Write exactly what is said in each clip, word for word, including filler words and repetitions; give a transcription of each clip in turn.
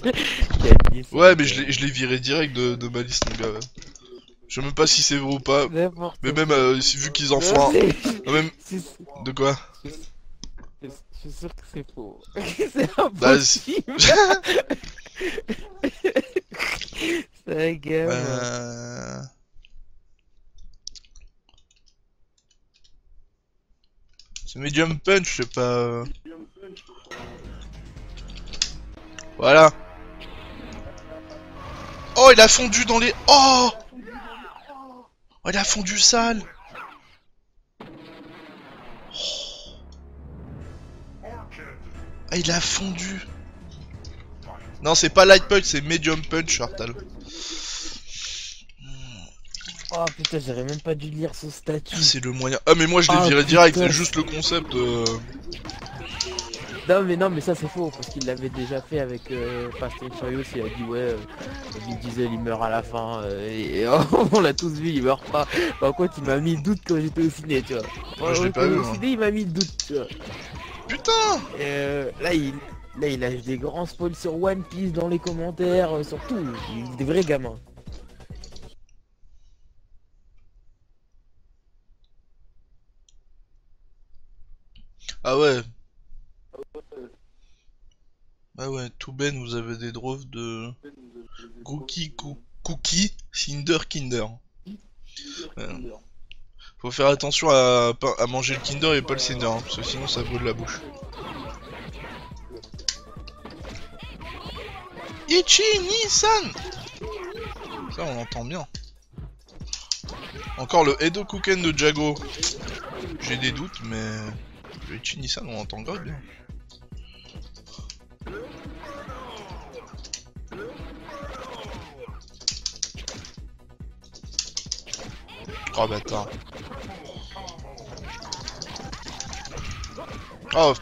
Ouais, mais je l'ai viré direct de, de ma liste, mon gars. Je sais même pas si c'est vrai ou pas. Mais même euh, si, vu qu'ils en font un. Ah, même... De quoi? Je suis sûr que c'est faux. C'est bah, impossible. C'est un gamin. Euh... C'est Medium Punch, je sais pas. Voilà. Oh, il a fondu dans les... Oh, oh il a fondu sale. Oh. Ah, il a fondu. Non, c'est pas Light Punch, c'est Medium Punch, Artal. Oh putain, j'aurais même pas dû lire son statut. C'est le moyen. Ah, mais moi je l'ai oh, viré putain. direct, c'est juste le concept. Euh... Non, mais non, mais ça c'est faux parce qu'il l'avait déjà fait avec euh, Fast and Furious. Il a dit, ouais, euh, Vin Diesel il meurt à la fin. Euh, et, et oh, on l'a tous vu, il meurt pas. Par contre, il m'a mis le doute quand j'étais au ciné, tu vois. Moi, je l'ai pas vu. Au ciné, il m'a mis le doute, tu vois. Putain! Et euh, là, il. Là, il lâche des grands spoils sur One Piece dans les commentaires, euh, sur tout. Il est des vrais gamins. Ah ouais. Ah ouais, tout Ben, vous avez des droves de... Cookie, Cookie, Cinder, Kinder. Euh, Faut faire attention à, à manger le Kinder et pas le Cinder, hein, parce que sinon ça brûle la bouche. Ichi Nissan. Ça on entend bien. Encore le Edo Kuken de Jago. J'ai des doutes, mais le Ichi Nissan on entend grave bien. Oh bâtard. Oh.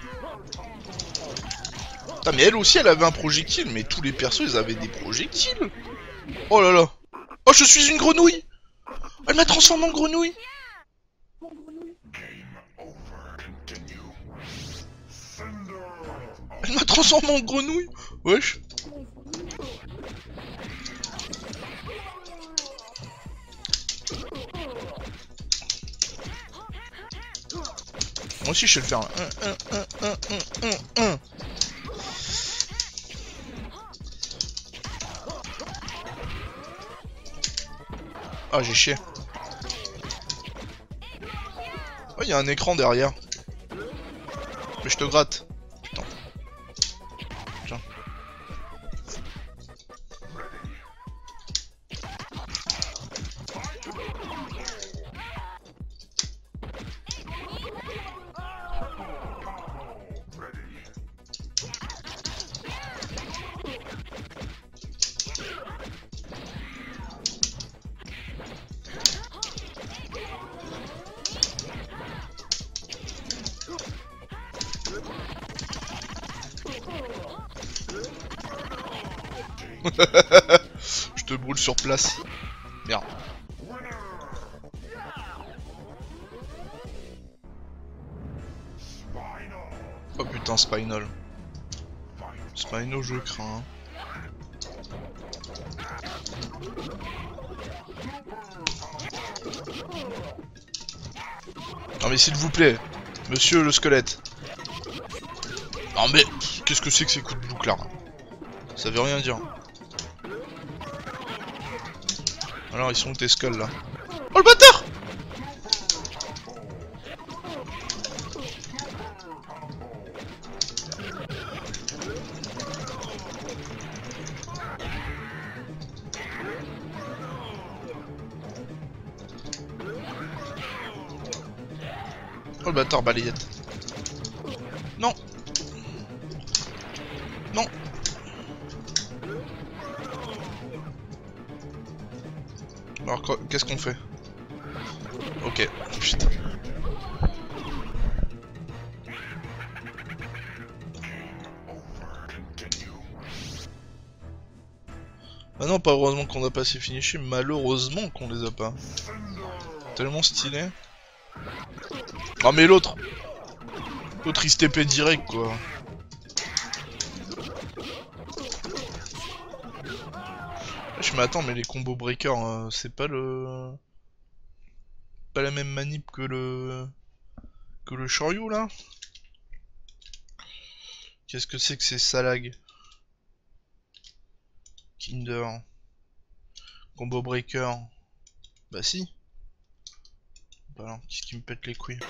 Putain, mais elle aussi elle avait un projectile, mais tous les persos ils avaient des projectiles. Oh là là. Oh, je suis une grenouille. Elle m'a transformé en grenouille. Elle m'a transformé en grenouille. Wesh. Moi aussi je sais le faire. Un, un, un, un, un, un, un. Ah, j'ai chié. Oh, il y a un écran derrière. Mais je te gratte. Putain. Tiens. Je te brûle sur place. Merde. Oh putain, Spinal. Spinal, je crains. Non mais s'il vous plaît, monsieur le squelette. Non mais, qu'est-ce que c'est que ces coups de boucle là? Ça veut rien dire. Alors ils sont où tes skulls là? Oh le bâtard! Oh le bâtard balayette. Non. Non. Alors qu'est-ce qu'on fait? Ok, putain. Ah non, pas heureusement qu'on a pas ces finishés, malheureusement qu'on les a pas. Tellement stylé. Ah mais l'autre L'autre il se T P direct quoi. Je m'attends, mais les combos breakers, euh, c'est pas le... Pas la même manip que le... Que le Shoryu, là. Qu'est-ce que c'est que ces salags? Kinder. Combo breaker. Bah si. Bah alors, qu'est-ce qui me pète les couilles?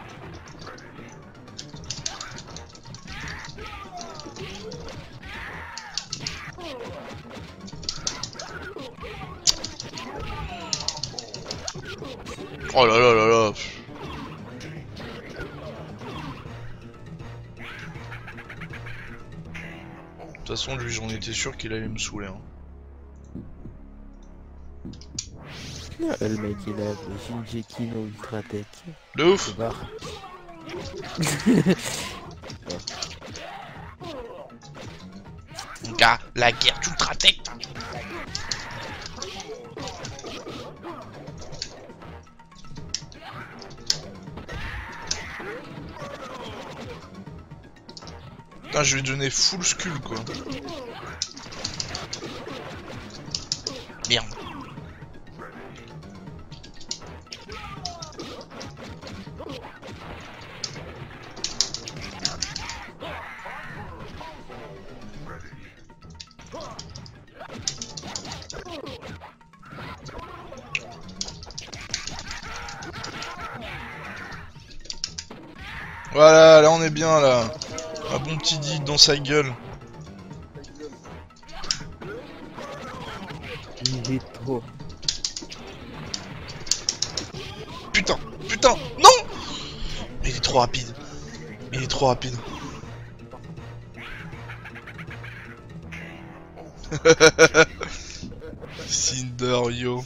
Oh là là là là. De toute façon, lui, j'en étais sûr qu'il allait me saouler. Hein. Le mec il a le Shingeki Ultra Tech. De ouf. Gars, la guerre d'Ultra Tech. Putain, je vais donner full skull quoi. Merde. Voilà, là on est bien là. Un bon petit dig dans sa gueule. Il est trop. Putain, putain, non! Il est trop rapide. Il est trop rapide. Cinder, yo.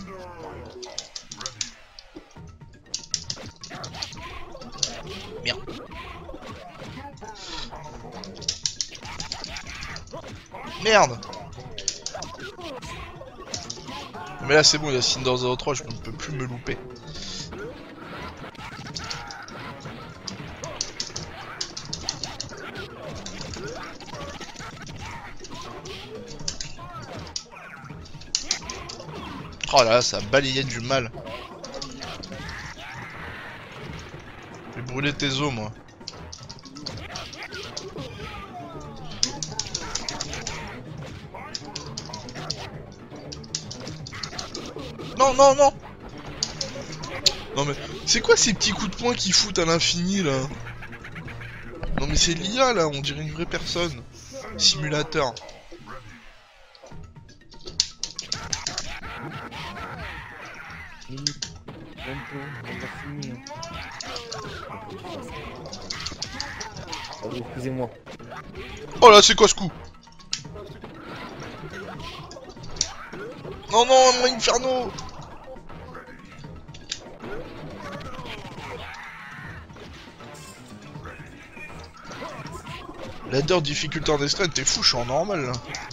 Merde. Merde. Mais là c'est bon, il y a Cinder zéro trois, je ne peux plus me louper. Oh là là, ça balayait du mal. J'ai brûlé tes os, moi. Non, non, non. Non mais, c'est quoi ces petits coups de poing qui foutent à l'infini, là? Non mais c'est l'I A, là, on dirait une vraie personne. Simulateur. Excusez-moi. Oh là, c'est quoi ce coup? Non, non, mon Inferno! Ladder difficulté en extrême, t'es fou, je suis en normal là.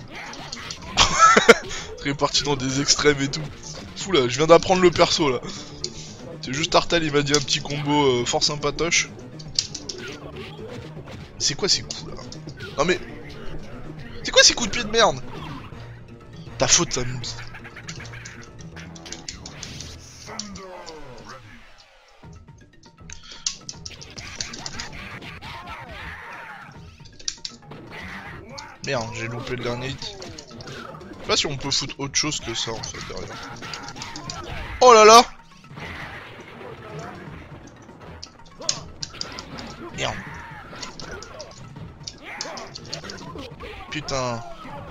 T'es parti dans des extrêmes et tout. Fou là, je viens d'apprendre le perso là. C'est juste Artal, il m'a dit un petit combo euh, fort sympatoche. C'est quoi ces coups là? Non mais... C'est quoi ces coups de pied de merde? Ta faute, ça me... Merde, j'ai loupé le dernier hit. Je sais pas si on peut foutre autre chose que ça en fait derrière. Oh là là! Merde. Putain.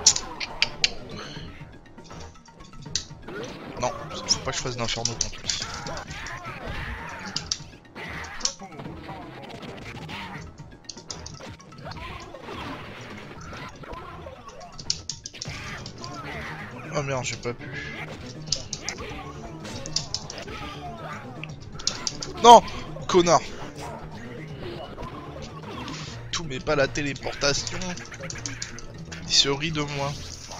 Non, faut pas que je fasse d'inferno contre lui. Oh merde, j'ai pas pu. Non, connard. Tout mais pas la téléportation. Il se rit de moi.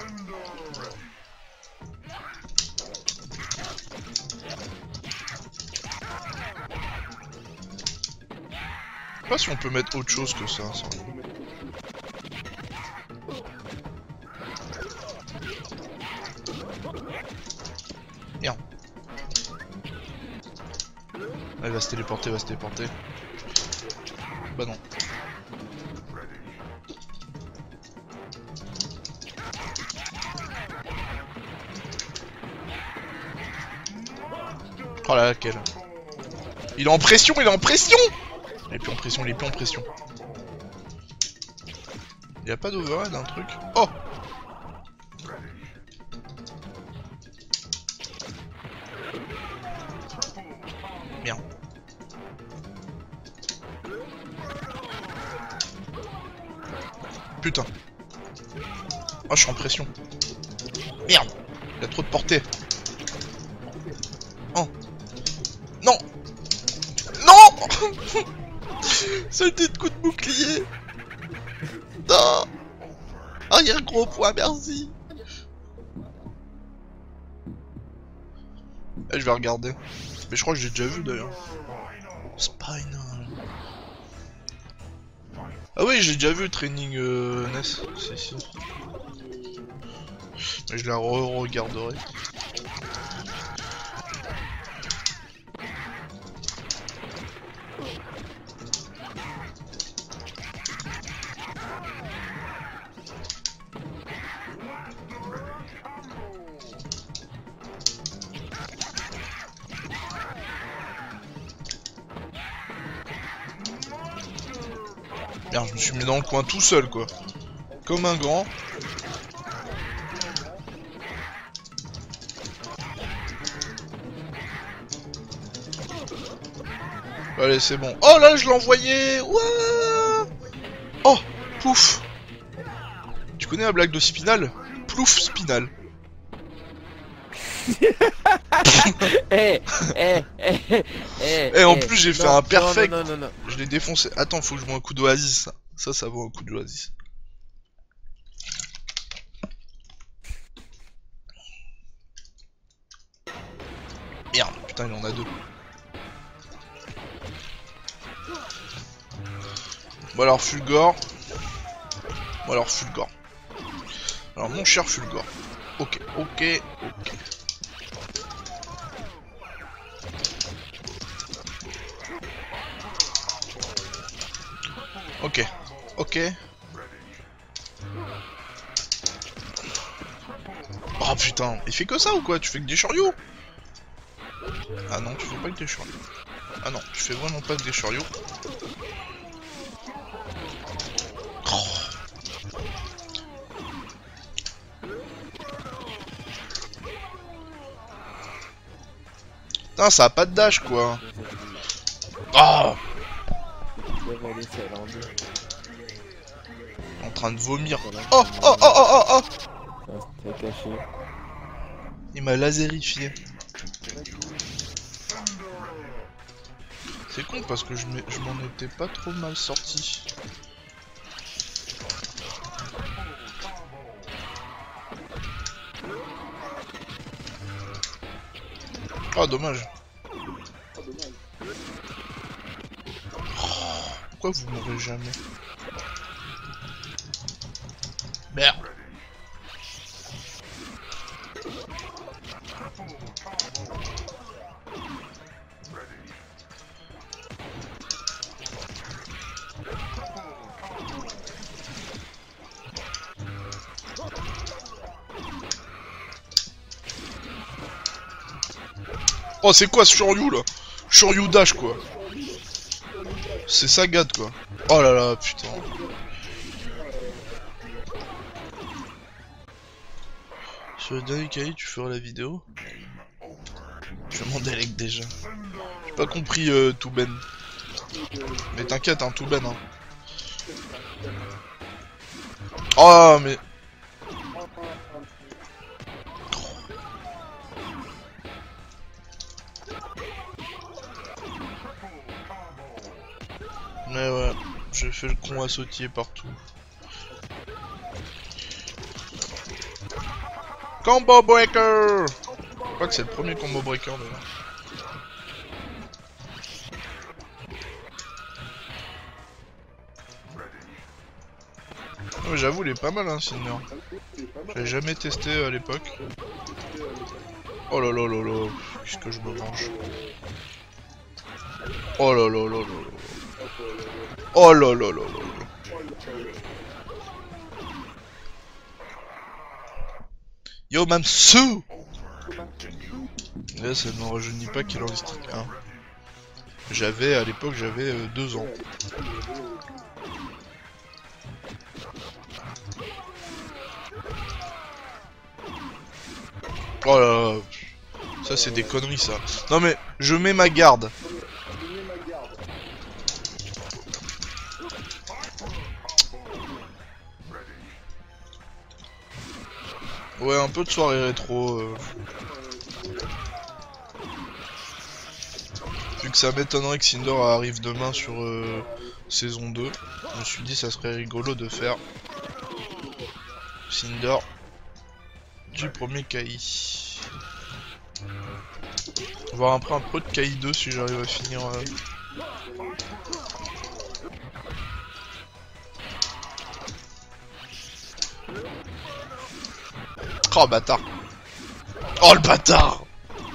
Je sais pas si on peut mettre autre chose que ça. ça. Merde. Ah, il va se téléporter, il va se téléporter. Bah non. Oh là là, quel. Il est en pression, il est en pression. Il est plus en pression, il est plus en pression. Il y a pas d'overhead, un truc. Oh. Merde. Putain. Oh, je suis en pression. Merde. Il y a trop de portée. Oh. Non. Non. C'était de coup de bouclier. Non. Arrière gros point, merci. Eh, je vais regarder. Mais je crois que j'ai déjà vu d'ailleurs. Spinal. Ah oui, j'ai déjà vu Training euh, N E S. C'est ici. Mais je la re-regarderai. Merde, je me suis mis dans le coin tout seul quoi. Comme un grand. Allez, c'est bon. Oh là, je l'ai envoyé. Ouah. Oh, pouf. Tu connais la blague de Spinal? Plouf Spinal. Eh, eh, eh, eh, Et en eh, plus, j'ai fait non, un perfect. Non, non, non, non. Je l'ai défoncé. Attends, faut que je vois un coup d'oasis. Ça, ça, ça vaut un coup d'oasis. Merde, putain, il en a deux. Bon alors, Fulgore. Bon alors, Fulgore. Alors, mon cher Fulgore. Ok, ok, ok. Ok, ok. Oh putain, il fait que ça ou quoi? Tu fais que des chariots? Ah non, tu fais pas que des chariots. Ah non, tu fais vraiment pas que des chariots. Oh. Putain, ça a pas de dash quoi. Oh. En train de vomir. Oh, oh, oh, oh, oh, oh. Il m'a laserifié. C'est con parce que je m'en étais pas trop mal sorti. Oh, dommage. Oh, pourquoi vous mourrez jamais? Merde. Oh, c'est quoi ce Shoryu là? Shoryu dash quoi. C'est Sagat quoi. Oh là là, putain. Sur le dernier Kali, tu feras la vidéo? Je m'en délègue déjà. J'ai pas compris euh, Touben. Mais t'inquiète, hein, Touben. Hein. Oh, mais. Mais ouais, j'ai fait le con à sautiller partout. Combo breaker! Je crois que c'est le premier combo breaker d'ailleurs. J'avoue, il est pas mal hein, Cinder. J'avais jamais testé à l'époque. Oh là là là là. Qu'est-ce que je me mange? Oh là là là là là. Oh là là là là. Yo Mamsou. Là ça ne me rajeunit pas qu'il en reste un. J'avais à l'époque j'avais euh, deux ans. Oh là là. Ça c'est des conneries ça. Non mais je mets ma garde. Ouais, un peu de soirée rétro. Euh... Vu que ça m'étonnerait que Cinder arrive demain sur euh, saison deux, je me suis dit ça serait rigolo de faire Cinder du premier K I. Voir après un peu de K I deux si j'arrive à finir. Euh... Oh bâtard. Oh le bâtard.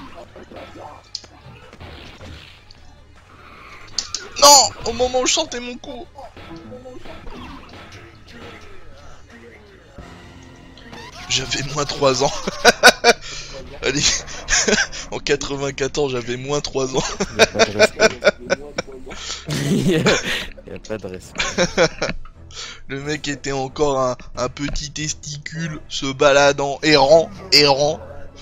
Non. Au moment où je sortais mon coup. J'avais moins trois ans. Allez. En quatre-vingt-quatorze j'avais moins trois ans. Il y a pas de respect. Le mec était encore un, un petit testicule se baladant, errant, errant.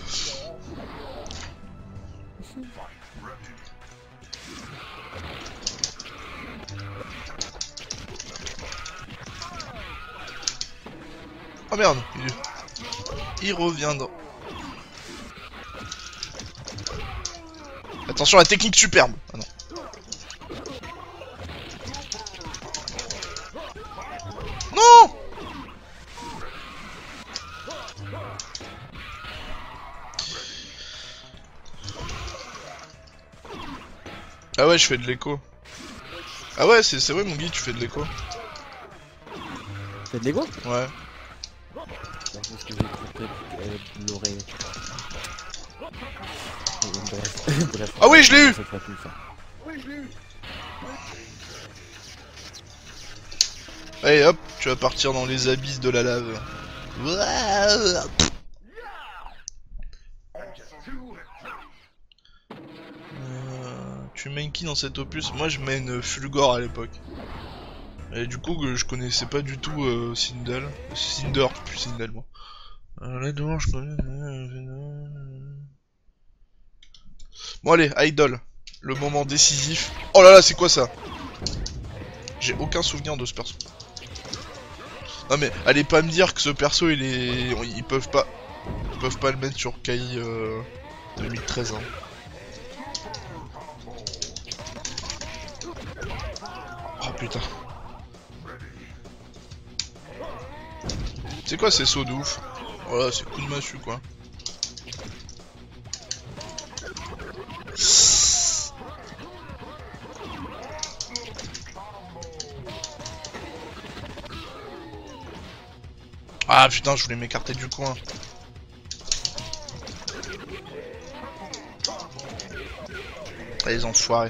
Oh merde, il, il reviendra. Attention à la technique superbe. Ah non. Non. Ah ouais, je fais de l'écho. Ah ouais, c'est vrai mon Guy, tu fais de l'écho. Tu fais de l'écho? Ouais. Parce que j'ai écouté l'oreille. Bref. Ah oui, je l'ai eu. Oui, je l'ai eu. Allez hop, tu vas partir dans les abysses de la lave. Euh, tu mènes qui dans cet opus? Moi je mène Fulgore à l'époque. Et du coup je connaissais pas du tout euh, Sindel. Cinder, plus Sindel moi. Euh, là devant je connais... Bon allez, Idol. Le moment décisif. Oh là là, c'est quoi ça? J'ai aucun souvenir de ce perso. Non mais allez pas me dire que ce perso il est... Ils peuvent pas... Ils peuvent pas le mettre sur K I euh... deux mille treize hein. Oh putain. C'est quoi ces sauts de ouf? Voilà, c'est coup de massue quoi. Ah putain, je voulais m'écarter du coin. Ah, les enfoirés.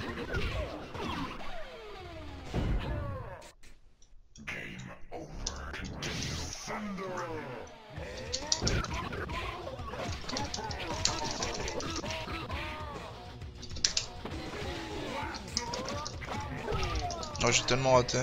Oh, j'ai tellement raté.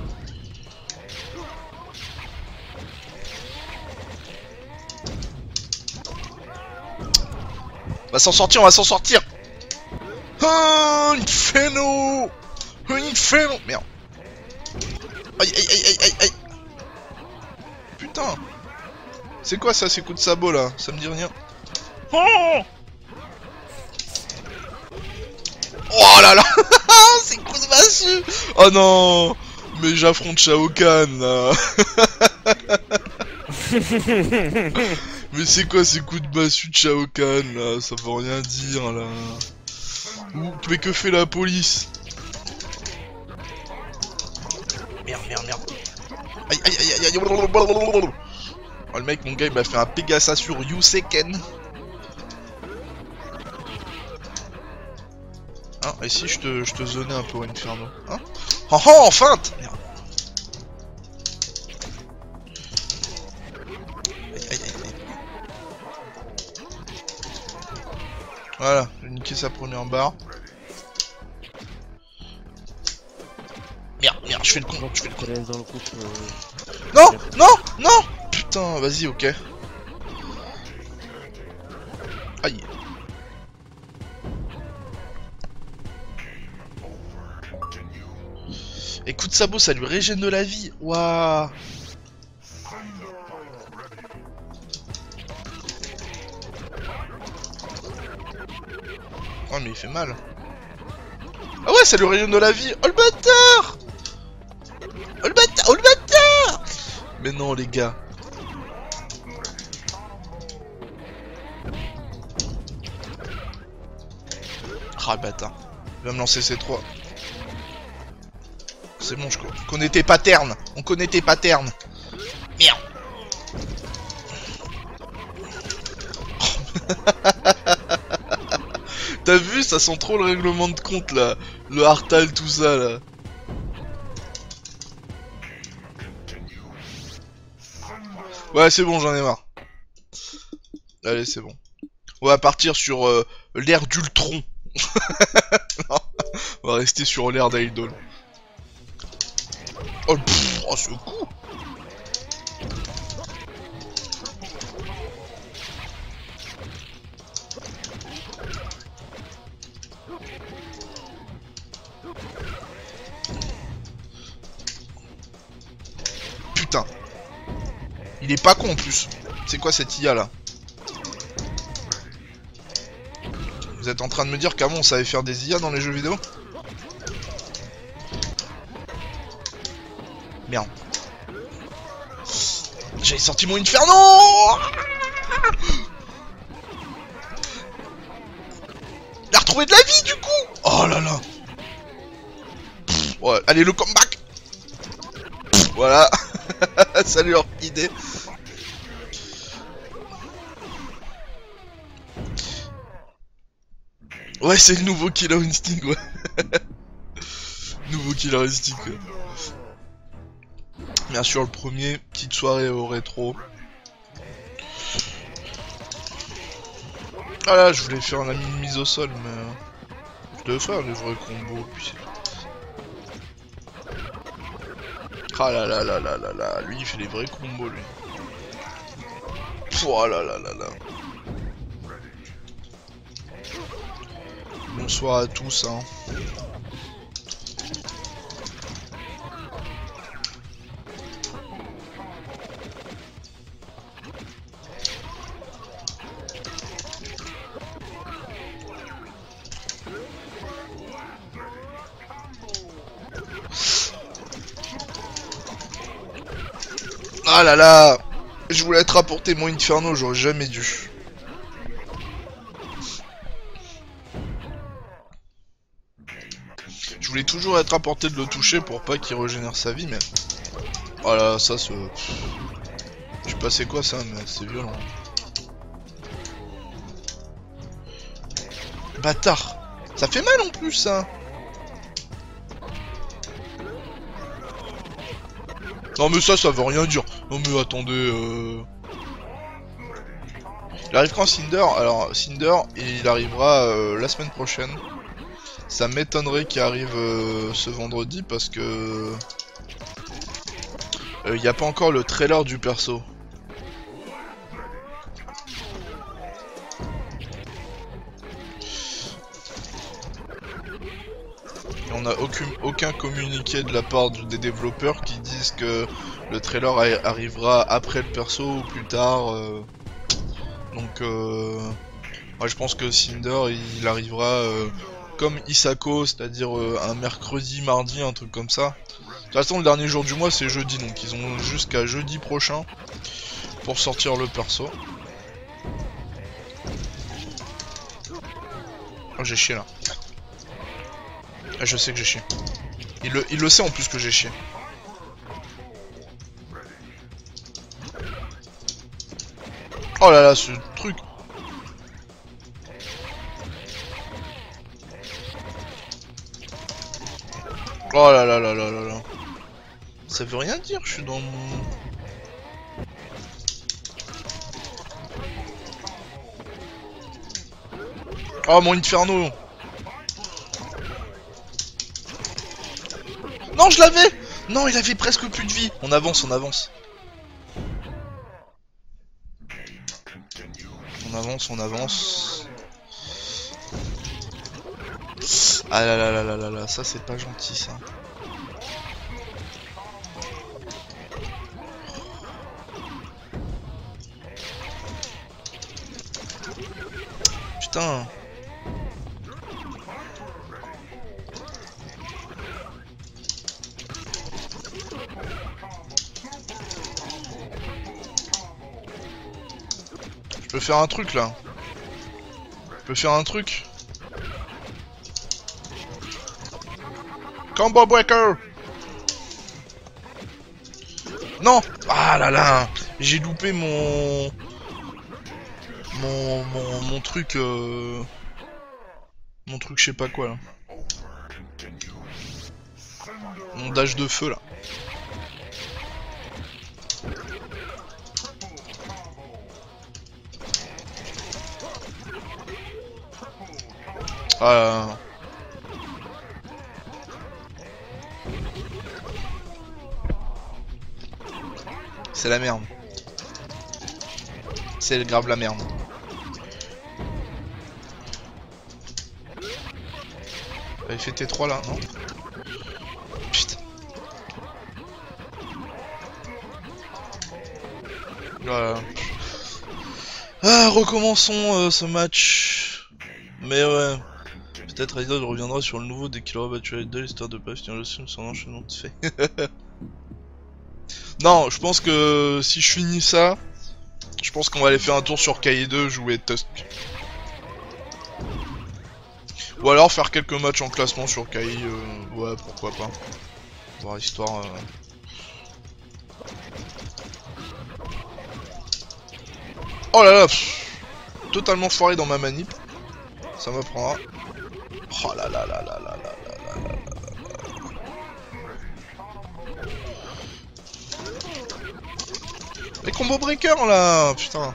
On va s'en sortir, on va s'en sortir. Oh, Inferno. Oh, Inferno. Merde. Aïe, aïe, aïe, aïe, aïe, aïe. Putain. C'est quoi ça, ces coups de sabot là? Ça me dit rien. Oh, oh là là. Ces coups de massue. Oh non. Mais j'affronte Shao Kahn là. Mais c'est quoi ces coups de massue de Shao Kahn là? Ça veut rien dire là. Ouh, mais que fait la police? Merde, merde, merde. Aïe, aïe, aïe, aïe, aïe. Oh le mec, mon gars, il m'a fait un Pégasa sur Yuseken. Hein, et si je te, je te zonais un peu au Inferno, hein? Oh oh, en feinte! Merde. Aïe, aïe, aïe, aïe. Voilà, j'ai niqué sa première barre. Merde, merde, je fais le con, je fais le con. Dans le groupe, euh... Non, non, non! Putain, vas-y, ok. Aïe. Écoute sabot, ça lui régène de la vie. Waouh. Oh mais il fait mal. Ah ouais, ça lui régène de la vie. Oh le bâtard. Oh le bâtard. Oh le bâtard. Mais non les gars. Ah le bâtard. Il va me lancer ces trois. C'est bon, je connais tes patterns. On connaît tes patterns. Merde. T'as vu, ça sent trop le règlement de compte là. Le Hartal, tout ça là. Ouais, c'est bon, j'en ai marre. Allez, c'est bon. On va partir sur euh, l'ère d'Ultron. On va rester sur l'ère d'Idol. Oh, pff, oh ce coup. Putain. Il est pas con en plus. C'est quoi cette I A là? Vous êtes en train de me dire qu'avant on savait faire des I A dans les jeux vidéo? Merde. J'avais sorti mon Inferno. Il a retrouvé de la vie du coup. Oh là là. Pff, ouais, allez le comeback. Pff, voilà. Salut Orchidée. Ouais, c'est le nouveau Killer Instinct, ouais. Nouveau Killer Instinct, ouais. Bien sûr, le premier, petite soirée au rétro. Ah là, je voulais faire la mise au sol, mais... Je devais faire les vrais combos, puis... Ah là là là là là là, lui il fait les vrais combos, lui. Oh là là là là. Bonsoir à tous, hein. Ah là là. Je voulais être rapporté mon Inferno, j'aurais jamais dû. Je voulais toujours être à portée de le toucher pour pas qu'il régénère sa vie, mais... Oh là, ça se... Je sais pas c'est quoi ça, mais c'est violent. Bâtard. Ça fait mal en plus, ça. Non mais ça, ça veut rien dire. Non mais attendez, euh... Il arrive quand Cinder? Alors, Cinder, il arrivera euh, la semaine prochaine. Ça m'étonnerait qu'il arrive euh, ce vendredi parce que... Il euh, n'y a pas encore le trailer du perso. Et on n'a aucun, aucun communiqué de la part du, des développeurs qui disent que le trailer arrivera après le perso ou plus tard. Euh... Donc, euh... moi je pense que Cinder il arrivera euh, comme Isako, c'est-à-dire euh, un mercredi, mardi, un truc comme ça. De toute façon, le dernier jour du mois c'est jeudi, donc ils ont jusqu'à jeudi prochain pour sortir le perso. Oh, j'ai chié là. Ah, je sais que j'ai chié. Il le, il le sait en plus que j'ai chié. Oh là là, ce truc. Oh là là là là là là. Ça veut rien dire, je suis dans mon... Oh mon Inferno. Non, je l'avais. Non, il avait presque plus de vie. On avance, on avance. On avance, on avance. Ah là là là là là là, ça c'est pas gentil ça. Putain. Je peux faire un truc là. Je peux faire un truc. Combo breaker. Non. Ah là là. J'ai loupé mon... Mon, mon, mon truc... Euh... Mon truc je sais pas quoi là. Mon dash de feu là. Ah là là. C'est la merde. C'est grave la merde. Il fait T trois là, non? Putain. Voilà. Ah, recommençons euh, ce match. Mais ouais. Peut-être Raidon reviendra sur le nouveau dès qu'il aura battu Raidon, histoire de pas finir le stream sans enchaînement de fait. Non, je pense que si je finis ça, je pense qu'on va aller faire un tour sur K I deux, jouer Tusk. Ou alors faire quelques matchs en classement sur K I, euh, ouais, pourquoi pas. Voir histoire... Euh... Oh là là, pff, totalement foiré dans ma manip. Ça m'apprendra. Oh là là là là là là là là là. Les combo breakers là, putain.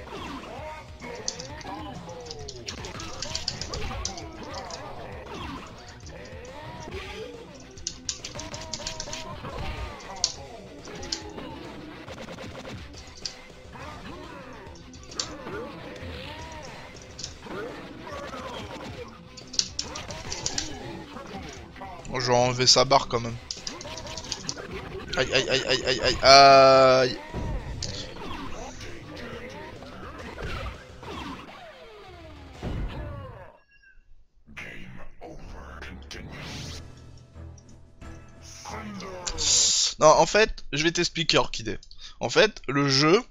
Je vais enlever sa barre quand même. Aïe aïe aïe aïe aïe aïe aïe. Non, en fait, je vais t'expliquer Orchidée. En fait, le jeu...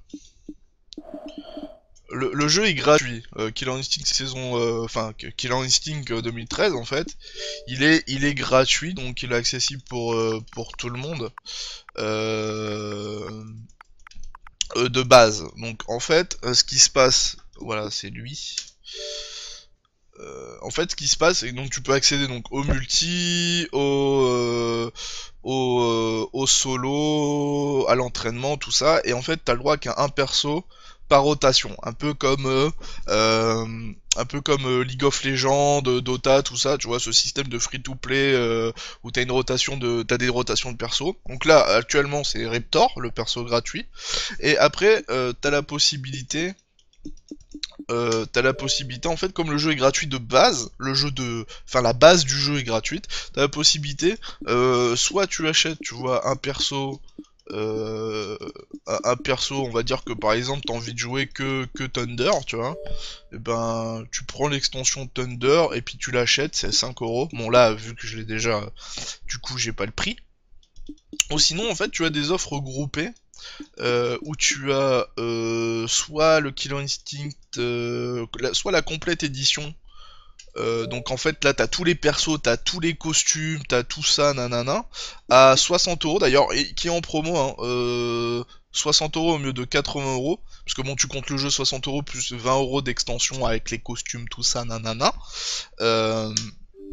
Le, le jeu est gratuit. Euh, Killer Instinct saison... Euh, enfin, Killer Instinct deux mille treize, en fait. Il est, il est gratuit, donc il est accessible pour, euh, pour tout le monde. Euh... Euh, de base. Donc, en fait, euh, ce qui se passe... Voilà, c'est lui. Euh, en fait, ce qui se passe, et donc tu peux accéder donc au multi, au... Euh, Au, euh, au solo, à l'entraînement, tout ça, et en fait t'as le droit qu'à un perso par rotation, un peu comme euh, euh, un peu comme euh, League of Legends, Dota, tout ça, tu vois, ce système de free-to-play euh, où t'as une rotation de, t'as des rotations de perso. Donc là, actuellement, c'est Reptor, le perso gratuit, et après euh, t'as la possibilité. Euh, t'as la possibilité, en fait, comme le jeu est gratuit de base, le jeu de... Enfin, la base du jeu est gratuite, t'as la possibilité, euh, soit tu achètes, tu vois, un perso... Euh, un, un perso, on va dire que, par exemple, t'as envie de jouer que, que Thunder, tu vois, et ben, tu prends l'extension Thunder, et puis tu l'achètes, c'est cinq euros. Bon, là, vu que je l'ai déjà, du coup, j'ai pas le prix. Ou sinon, en fait, tu as des offres groupées, Euh, où tu as euh, soit le Killer Instinct, euh, la, soit la complète édition. Euh, donc en fait là t'as tous les persos, t'as tous les costumes, t'as tout ça, nanana, à soixante euros d'ailleurs, et qui est en promo, hein, euh, soixante euros au mieux de quatre-vingts euros, parce que bon tu comptes le jeu soixante euros plus vingt euros d'extension avec les costumes, tout ça, nanana. Euh,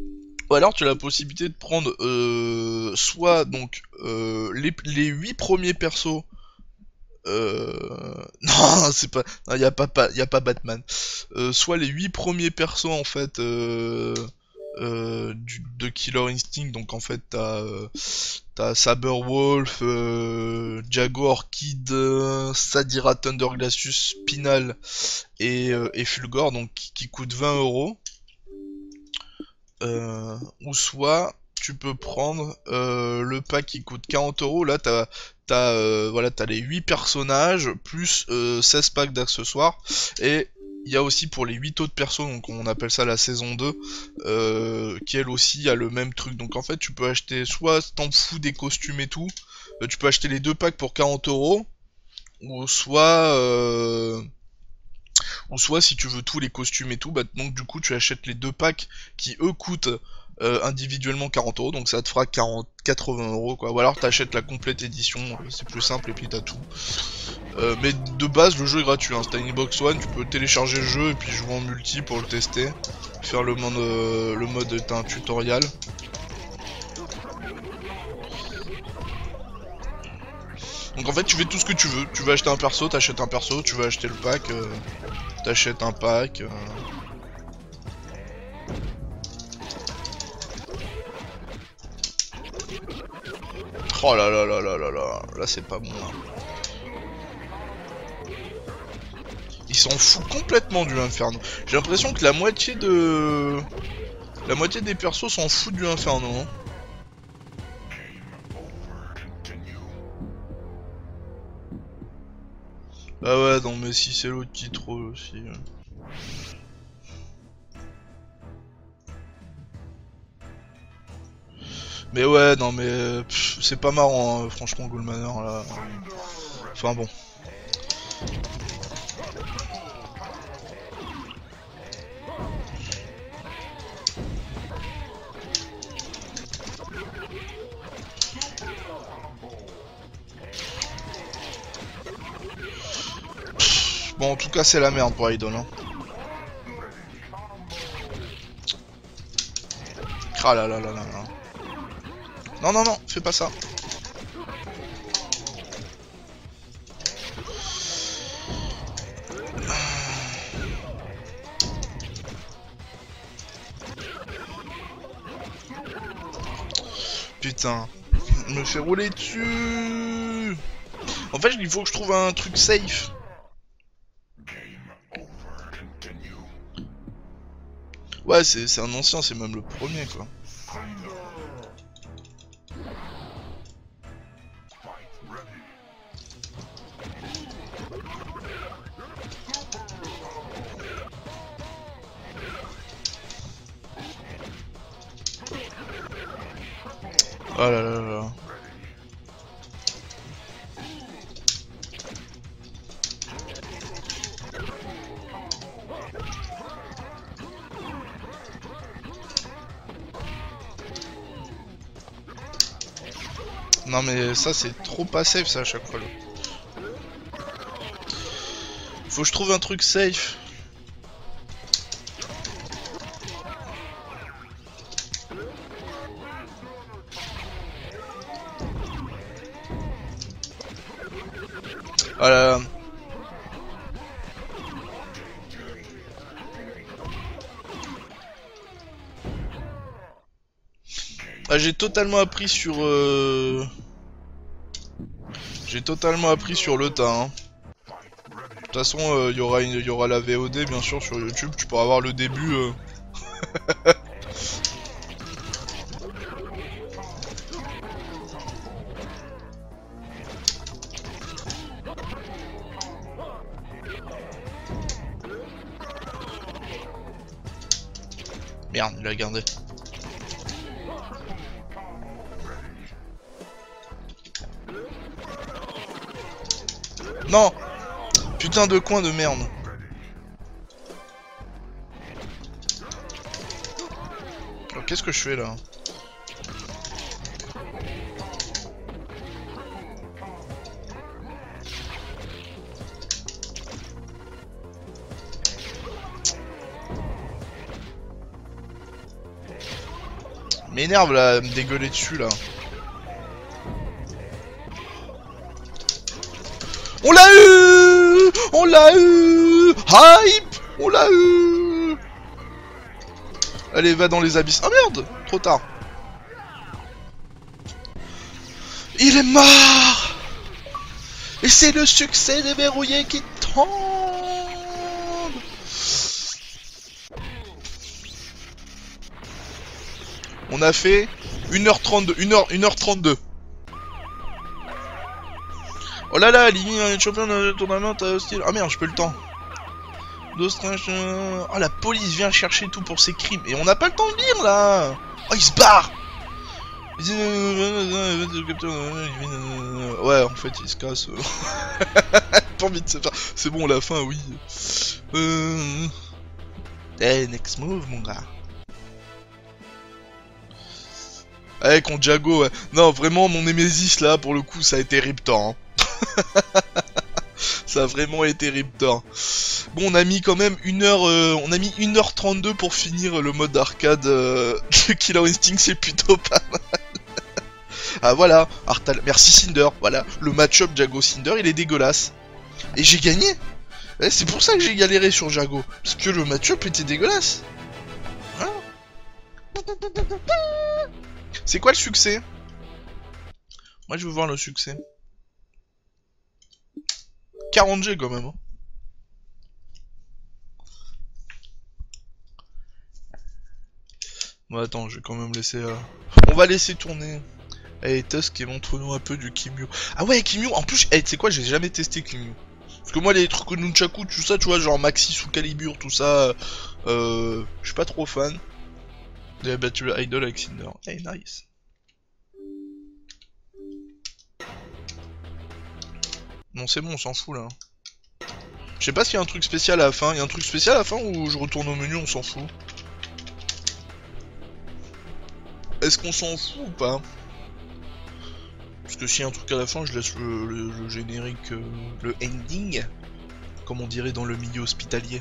Ou alors tu as la possibilité de prendre euh, soit donc euh, les, les huit premiers persos. Euh... Non, c'est pas. Il y a pas, pas, y a pas Batman. Euh, soit les huit premiers persos en fait euh, euh, du, de Killer Instinct. Donc en fait t'as euh, t'as Saberwolf, euh, Jaguar Kid, euh, Sadira Thunderglacius, Spinal et, euh, et Fulgore. Donc qui, qui coûtent vingt euros. Euh, ou soit tu peux prendre euh, le pack qui coûte quarante euros. Là t'as t'as euh, voilà, t'as les huit personnages plus euh, seize packs d'accessoires, et il y a aussi pour les huit autres persos, donc on appelle ça la saison deux, euh, qui elle aussi a le même truc. Donc en fait tu peux acheter, soit t'en fous des costumes et tout, euh, tu peux acheter les deux packs pour quarante euros, ou soit euh, ou soit si tu veux tous les costumes et tout, bah donc du coup tu achètes les deux packs qui eux coûtent euh, individuellement quarante euros, donc ça te fera quarante, quatre-vingts euros quoi. Ou alors t'achètes la complète édition, euh, c'est plus simple et puis t'as tout. Euh, mais de base le jeu est gratuit, hein. Si t'as une Xbox One, tu peux télécharger le jeu et puis jouer en multi pour le tester. Faire le mode, euh, le mode, t'as un tutoriel. Donc en fait tu fais tout ce que tu veux, tu veux acheter un perso, t'achètes un perso, tu veux acheter le pack, euh, t'achètes un pack. Euh... Oh là là là là là là, là c'est pas bon là. Il s'en fout complètement du Inferno. J'ai l'impression que la moitié de... La moitié des persos s'en foutent du Inferno. Hein. Ah ouais, non mais si c'est l'autre qui troll aussi. Mais ouais, non mais c'est pas marrant, hein, franchement, Ghoul Manor là. Enfin bon. Bon, en tout cas, c'est la merde pour Idol. Hein. Ah là là là là là. Non, non, non, fais pas ça. Putain, me fait rouler dessus. En fait, il faut que je trouve un truc safe. Ouais, c'est un ancien, c'est même le premier, quoi. Oh là là là. Non mais ça c'est trop pas safe ça à chaque fois là. Faut que je trouve un truc safe. Ah là là. Ah, j'ai totalement appris sur... Euh... J'ai totalement appris sur le tas. Hein. De toute façon, il euh, y, aura une... y aura la V O D bien sûr sur YouTube. Tu pourras voir le début. Euh... Merde, il a gardé. Non! Putain de coin de merde. Alors qu'est-ce que je fais là? M'énerve là, me dégueuler dessus là. On l'a eu! On l'a eu! Hype! On l'a eu! Allez, va dans les abysses. Ah merde! Trop tard. Il est mort! Et c'est le succès déverrouillé qui tombe! On a fait une heure trente-deux. une heure, une heure trente-deux. Oh là là, Lily, un champion de tournament hostile. Ah merde, je peux le temps. Oh, la police vient chercher tout pour ses crimes. Et on n'a pas le temps de lire là. Oh, il se barre. Ouais, en fait, il se casse. Pas envie de se faire. C'est bon, la fin, oui. Euh... Eh, next move, mon gars. Eh, contre Jago, ouais. Non, vraiment, mon Nemesis là, pour le coup, ça a été Riptor. Hein. Ça a vraiment été Riptor. Bon, on a mis quand même une heure, euh, on a mis une heure trente-deux pour finir le mode arcade euh, de Killer Instinct, c'est plutôt pas mal. Ah voilà, Artal, merci Cinder, voilà, le match-up Jago-Cinder, il est dégueulasse. Et j'ai gagné. Ouais, c'est pour ça que j'ai galéré sur Jago, parce que le match-up était dégueulasse. Hein? C'est quoi le succès? Moi je veux voir le succès. quarante G quand même. Hein. Bon attends, je vais quand même laisser... Euh... On va laisser tourner. Allez, Tusk et montre-nous un peu du Kimio. Ah ouais, Kimio, en plus, hey, tu sais quoi, j'ai jamais testé Kimio. Parce que moi, les trucs Nunchaku, tout ça, tu vois, genre Maxi sous Calibur, tout ça, euh... je suis pas trop fan. J'ai battu le Idol avec Cinder. Hey, nice. Non, c'est bon, on s'en fout, là. Je sais pas s'il y a un truc spécial à la fin. Il y a un truc spécial à la fin ou je retourne au menu, on s'en fout. Est-ce qu'on s'en fout ou pas? Parce que s'il y a un truc à la fin, je laisse le, le, le générique, euh, le ending, comme on dirait dans le milieu hospitalier.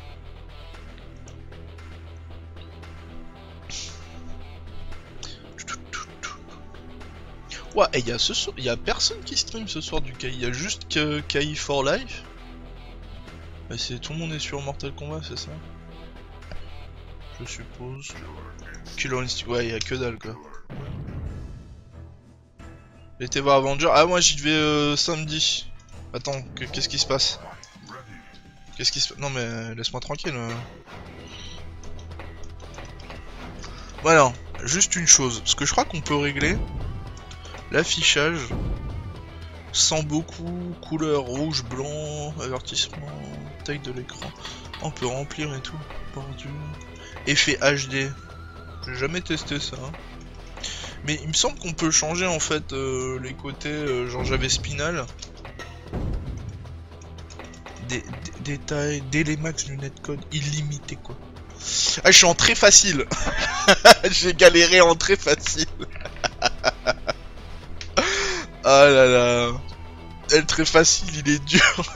Ouais, et il y a ce soir, il y a personne qui stream ce soir du K I, il y a juste que K I for Life. Et c'est tout le monde est sur Mortal Kombat, c'est ça? Je suppose. Killer Instinct, ouais, il y a que dalle quoi. J'étais voir Avenger. Ah, moi j'y vais euh, samedi. Attends, qu'est-ce qui se passe? Qu'est-ce qui se passe? Non, mais laisse-moi tranquille. Euh. Voilà, juste une chose. Parce que je crois qu'on peut régler l'affichage sans beaucoup. Couleur rouge, blanc, avertissement, taille de l'écran. On peut remplir et tout. Bordure. Effet H D. J'ai jamais testé ça. Hein. Mais il me semble qu'on peut changer en fait euh, les côtés, euh, genre j'avais Spinal. Des, des détails, délai max du netcode illimité quoi. Ah, je suis en très facile. J'ai galéré en très facile. Ah là là. Elle très facile, il est dur.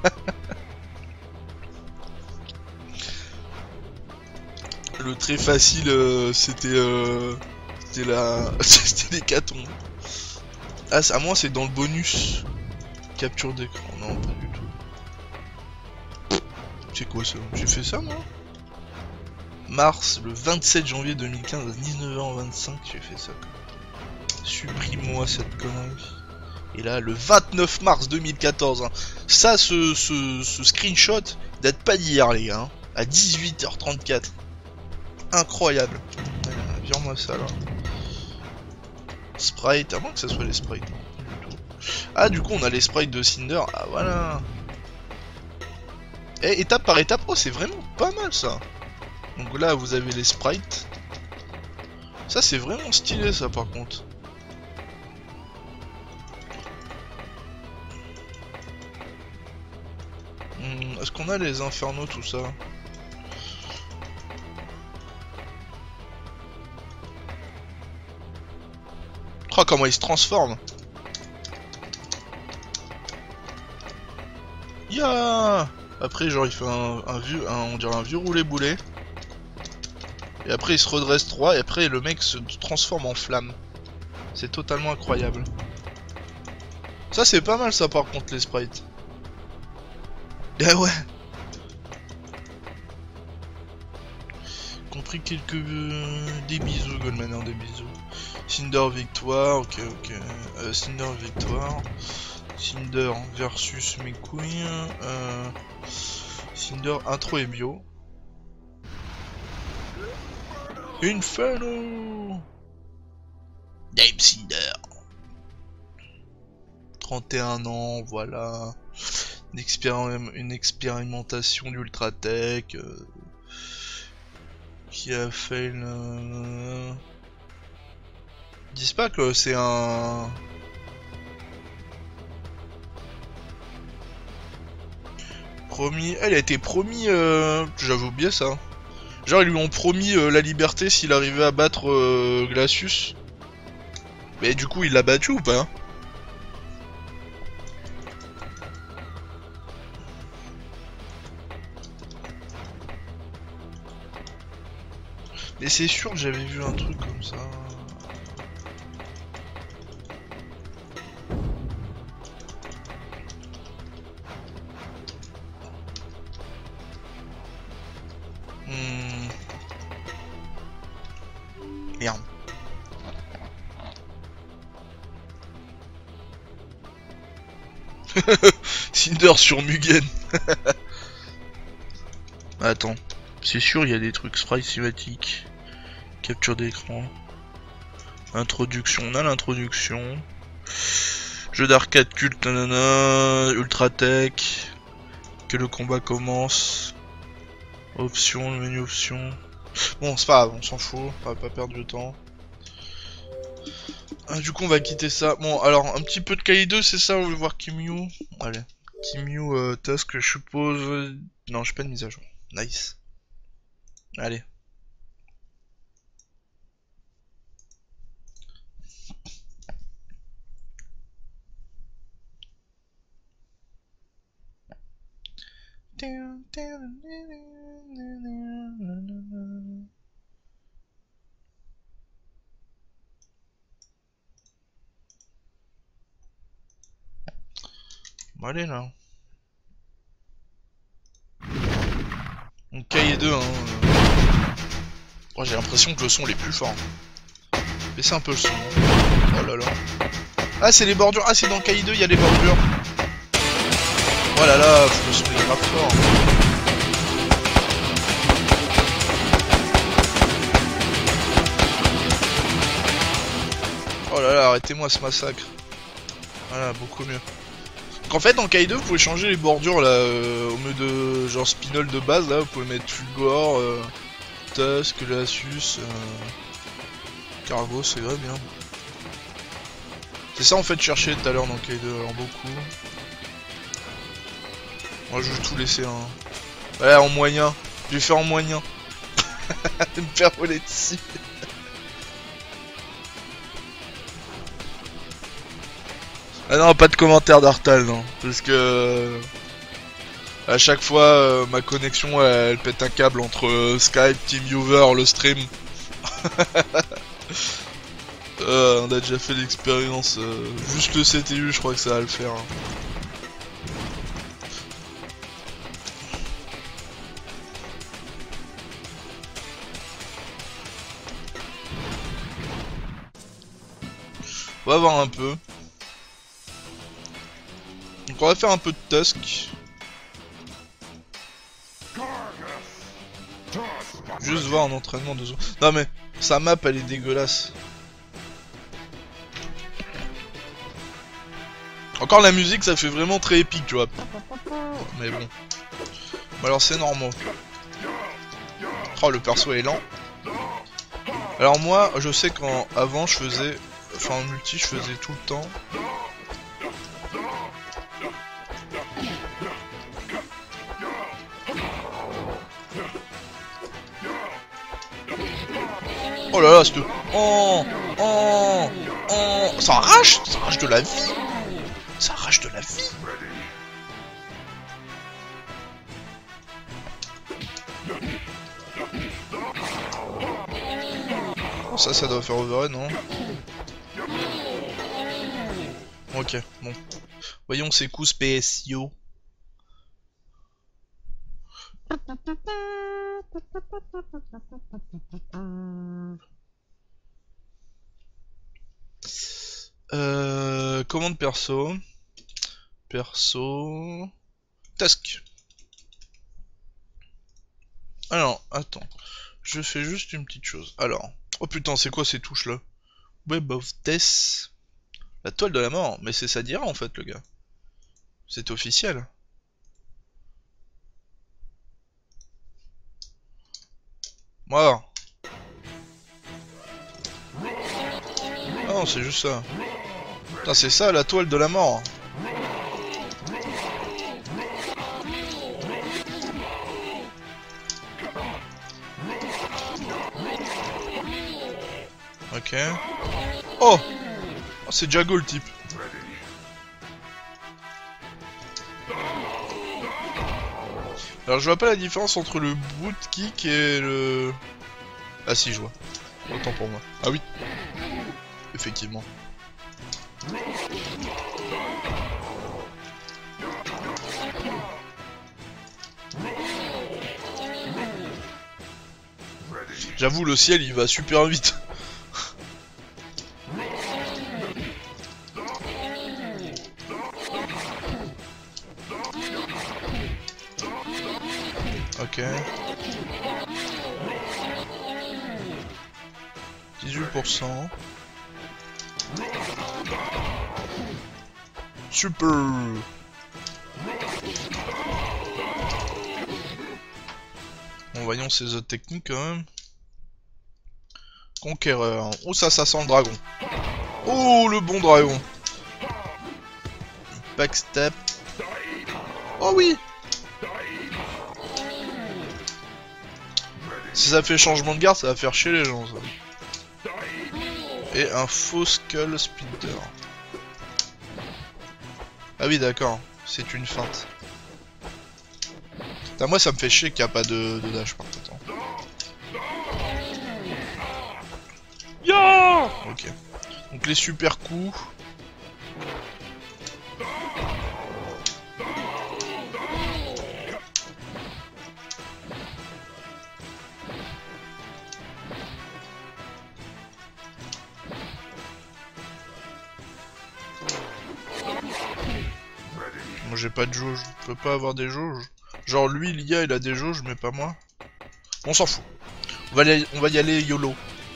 Le très facile, euh, c'était euh, c'était la... c'était l'hécatombe. Ah, à moi c'est dans le bonus. Capture d'écran, non pas du tout. C'est quoi ça? J'ai fait ça moi? Mars, le vingt-sept janvier deux mille quinze à dix-neuf heures vingt-cinq, j'ai fait ça. Supprime-moi cette connerie. Et là, le vingt-neuf mars deux mille quatorze, hein. Ça, ce, ce, ce screenshot date pas d'hier les gars, hein. À dix-huit heures trente-quatre. Incroyable. Euh, Vire-moi ça là. Sprite, à moins que ça soit les sprites. Non, du tout. Ah, du coup, on a les sprites de Cinder. Ah, voilà. Et étape par étape, oh, c'est vraiment pas mal ça. Donc là, vous avez les sprites. Ça, c'est vraiment stylé ça par contre. Hmm, est-ce qu'on a les infernaux, tout ça? Oh, comment il se transforme. Ya. Après, genre, il fait un, un vieux, un, on dirait un vieux roulé boulet. Et après il se redresse droit et après le mec se transforme en flamme. C'est totalement incroyable. Ça c'est pas mal ça par contre les sprites. Ah ouais. Compris quelques... Euh, des bisous Goldman, des bisous. Cinder victoire, ok ok. Euh, Cinder victoire. Cinder versus mes couilles. Euh, Cinder intro et bio. Inferno. Dame Cinder. trente et un ans, voilà. Une, expérim une expérimentation d'Ultratech. Euh, qui a fait le... Ils disent pas que c'est un... Promis... Elle a été promis... Euh... J'avais oublié ça. Genre ils lui ont promis euh, la liberté s'il arrivait à battre euh, Glacius. Mais du coup il l'a battu ou pas? Mais c'est sûr que j'avais vu un truc comme ça. Hmm. Merde. Cinder sur Mugen. Attends. C'est sûr, il y a des trucs sprite cinématique. Capture d'écran. Introduction. On a l'introduction. Jeu d'arcade culte, nanana. Ultratech. Que le combat commence. Options, le menu options. Bon, c'est pas grave, on s'en fout. On va pas perdre du temps. Ah, du coup, on va quitter ça. Bon, alors, un petit peu de Kaido, c'est ça? On veut voir Kimyu. Allez. Kimyu euh, Task, je suppose. Non, je fais pas de mise à jour. Nice. Allez. Bon, allez là. Donc K deux, hein. Oh, j'ai l'impression que le son est plus fort. Baissez un peu le son. Oh là là. Ah, c'est les bordures. Ah, c'est dans K deux, il y a les bordures. Oh là là, le son est grave fort. Oh là là, arrêtez-moi ce massacre. Voilà, beaucoup mieux. Donc en fait, dans K deux, vous pouvez changer les bordures là, euh, au lieu de genre Spinol de base, là, vous pouvez mettre Fulgore, euh, Tusk, Glacius, euh, Cargo, c'est vrai bien. C'est ça en fait, chercher tout à l'heure dans K deux, alors beaucoup. Moi je vais tout laisser hein. Ouais, en moyen. Je vais faire en moyen. Me faire voler dessus. Ah non, pas de commentaire d'Artal, non. Parce que... À chaque fois, euh, ma connexion, elle, elle pète un câble entre euh, Skype, TeamViewer, le stream. euh, on a déjà fait l'expérience. Euh, juste le C T U, je crois que ça va le faire. Hein. On va voir un peu. Donc on va faire un peu de Tusk. Juste voir un entraînement de zone. Non mais, sa map elle est dégueulasse. Encore la musique ça fait vraiment très épique tu vois. Mais bon. Bon alors c'est normal. Oh le perso est lent. Alors moi je sais qu'en avant je faisais. Enfin en multi je faisais tout le temps. Oh là là, c'est... Oh, oh, oh... Ça arrache, ça arrache de la vie. Ça arrache de la vie. Oh, ça, ça doit faire overhead, non? Ok, bon. Voyons ses coups spéciaux. Euh, commande perso. Perso. Task. Alors, attends. Je fais juste une petite chose. Alors. Oh putain, c'est quoi ces touches là? Web of Death. La toile de la mort. Mais c'est ça dira en fait, le gars. C'est officiel. Voilà. Ah non, c'est juste ça. Putain, c'est ça la toile de la mort. Ok. Oh, oh c'est Jago le type. Alors je vois pas la différence entre le boot kick et le... Ah si je vois. Autant pour moi. Ah oui. Effectivement. J'avoue le ciel il va super vite. Ok. dix-huit pour cent. Super. Bon, voyons ces autres techniques quand même. Conquéreur. Oh ça, ça sent le dragon. Oh le bon dragon. Backstep. Oh oui. Si ça fait changement de garde, ça va faire chier les gens, ça. Et un faux skull speeder. Ah oui, d'accord. C'est une feinte. Putain, moi, ça me fait chier qu'il n'y a pas de, de dash, par contre. Yeah. Ok. Donc les super coups. Moi j'ai pas de jauge, je peux pas avoir des jauges. Genre lui l'I A il a des jauges mais pas moi. On s'en fout. On va, aller, on va y aller YOLO.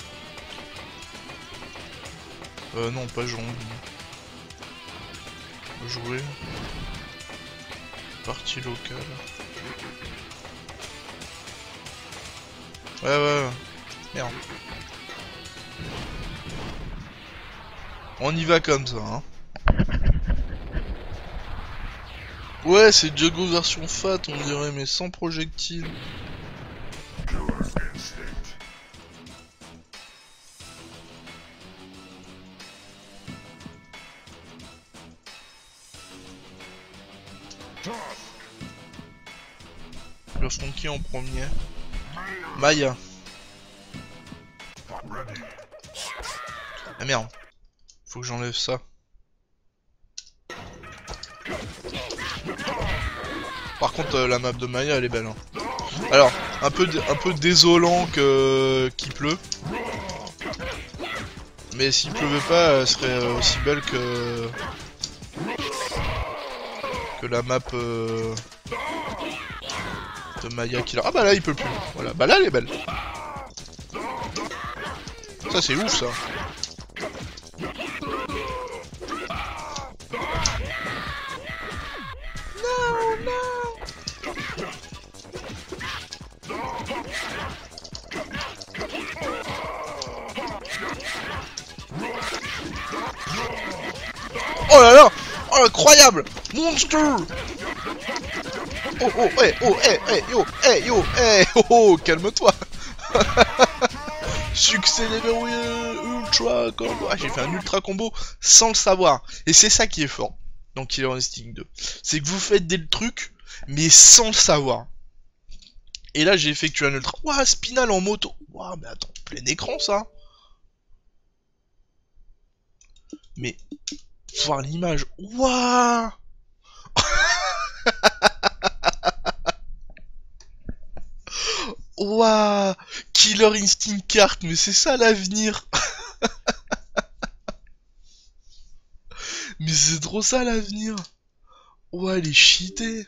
Euh non pas jongle. Jouer. Partie locale. Ouais ouais ouais. Merde. On y va comme ça hein. Ouais, c'est Jago version fat, on dirait, mais sans projectile. Le front qui en premier? Maya. Ah merde. Faut que j'enlève ça. Par contre, euh, la map de Maya, elle est belle. Hein. Alors, un peu, un peu désolant que qu'il pleut. Mais s'il pleuvait pas, elle serait aussi belle que que la map euh, de Maya qui. Ah bah là, il peut plus. Voilà. Bah là, elle est belle. Ça, c'est ouf, ça. Oh là là! Oh incroyable! Monster! Oh oh hey oh hey hey yo hey yo hey oh oh calme-toi! Succès level ultra combo. Ah j'ai fait un ultra combo sans le savoir. Et c'est ça qui est fort dans Killer Instinct deux. C'est que vous faites des trucs mais sans le savoir. Et là j'ai effectué un ultra. Ouah, spinal en moto. Ouah mais attends, plein écran ça. Mais voir l'image, waouh. Waouh, Killer Instinct carte, mais c'est ça l'avenir. Mais c'est trop ça l'avenir. Ouais, elle est cheatée.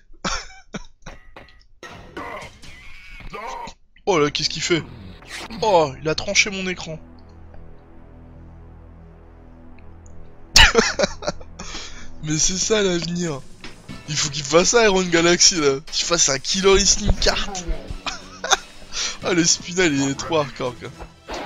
Oh là, qu'est-ce qu'il fait? Oh, il a tranché mon écran. Mais c'est ça l'avenir. Il faut qu'il fasse ça, Iron Galaxy là. Qu'il fasse un Killer Instinct carte. Ah, le spinal il est trop hardcore quoi.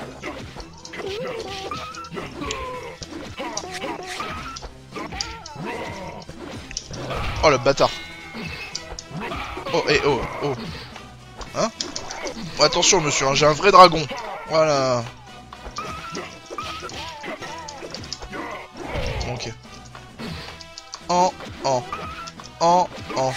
Oh le bâtard. Oh, eh, oh, oh. Hein? Oh, attention monsieur, hein, j'ai un vrai dragon. Voilà. Ok. En, en, en, en.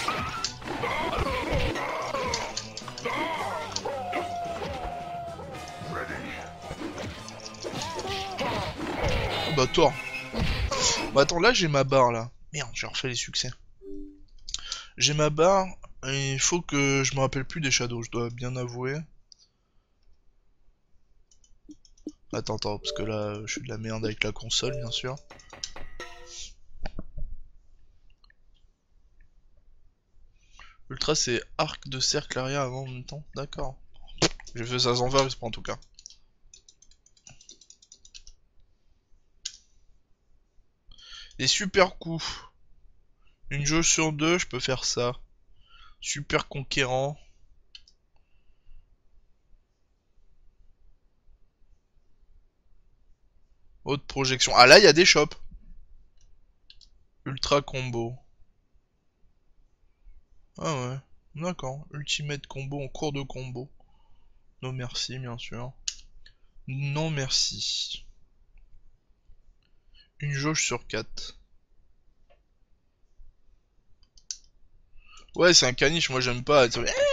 Oh bah toi. Bah attends, là j'ai ma barre là. Merde, j'ai refait les succès. J'ai ma barre, et il faut que je me rappelle plus des shadows, je dois bien avouer. Attends, attends, parce que là, je suis de la merde avec la console, bien sûr. Ultra, c'est arc de cercle arrière avant en même temps, d'accord. J'ai fait ça sans faire exprès en tout cas. Et super coups. Une jauge sur deux, je peux faire ça. Super conquérant. Haute projection. Ah là, il y a des shops. Ultra combo. Ah ouais, d'accord. Ultimate combo en cours de combo. Non merci, bien sûr. Non merci. Une jauge sur quatre. Ouais, c'est un caniche, moi j'aime pas.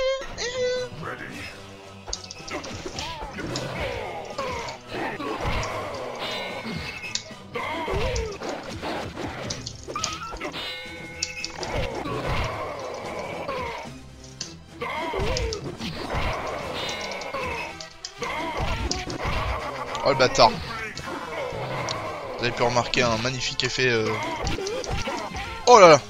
Oh le bâtard. Vous avez pu remarquer un magnifique effet. Euh... Oh là là.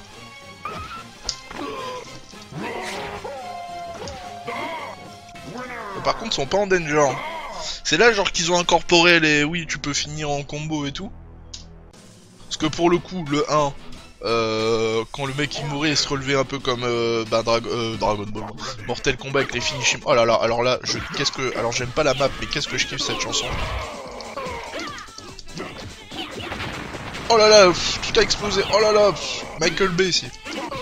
Par contre, ils sont pas en danger. C'est là genre qu'ils ont incorporé les... Oui, tu peux finir en combo et tout. Parce que pour le coup, le un, euh, quand le mec il mourait, il se relevait un peu comme euh, bah, Dra euh, Dragon Ball. Mortal Kombat avec les finishing. Oh là là, alors là, je... qu'est-ce que... Alors j'aime pas la map, mais qu'est-ce que je kiffe cette chanson. Oh là là, pff, tout a explosé. Oh là là, pff, Michael Bay ici.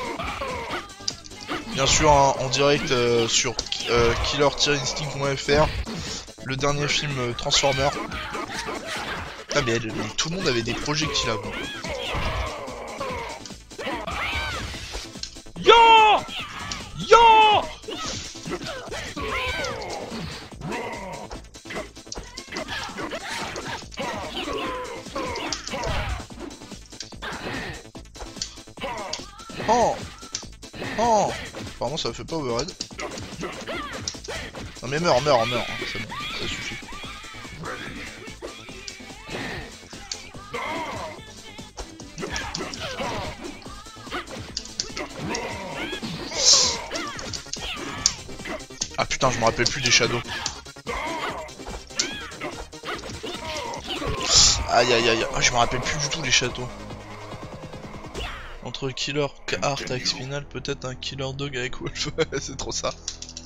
Bien sûr, hein, en direct euh, sur euh, killer tiret instinct point F R, le dernier film euh, Transformer. Ah mais, mais tout le monde avait des projectiles avant. Yo Yo Oh Oh Apparemment ça fait pas overhead. Non mais meurs, meurs, meurs, c'est bon, ça suffit. Ah putain, je me rappelle plus des shadows. Aïe aïe aïe, ah, je me rappelle plus du tout des shadows. Entre Killer Art avec Spinal, peut-être un Killer Dog avec Wolf, c'est trop ça.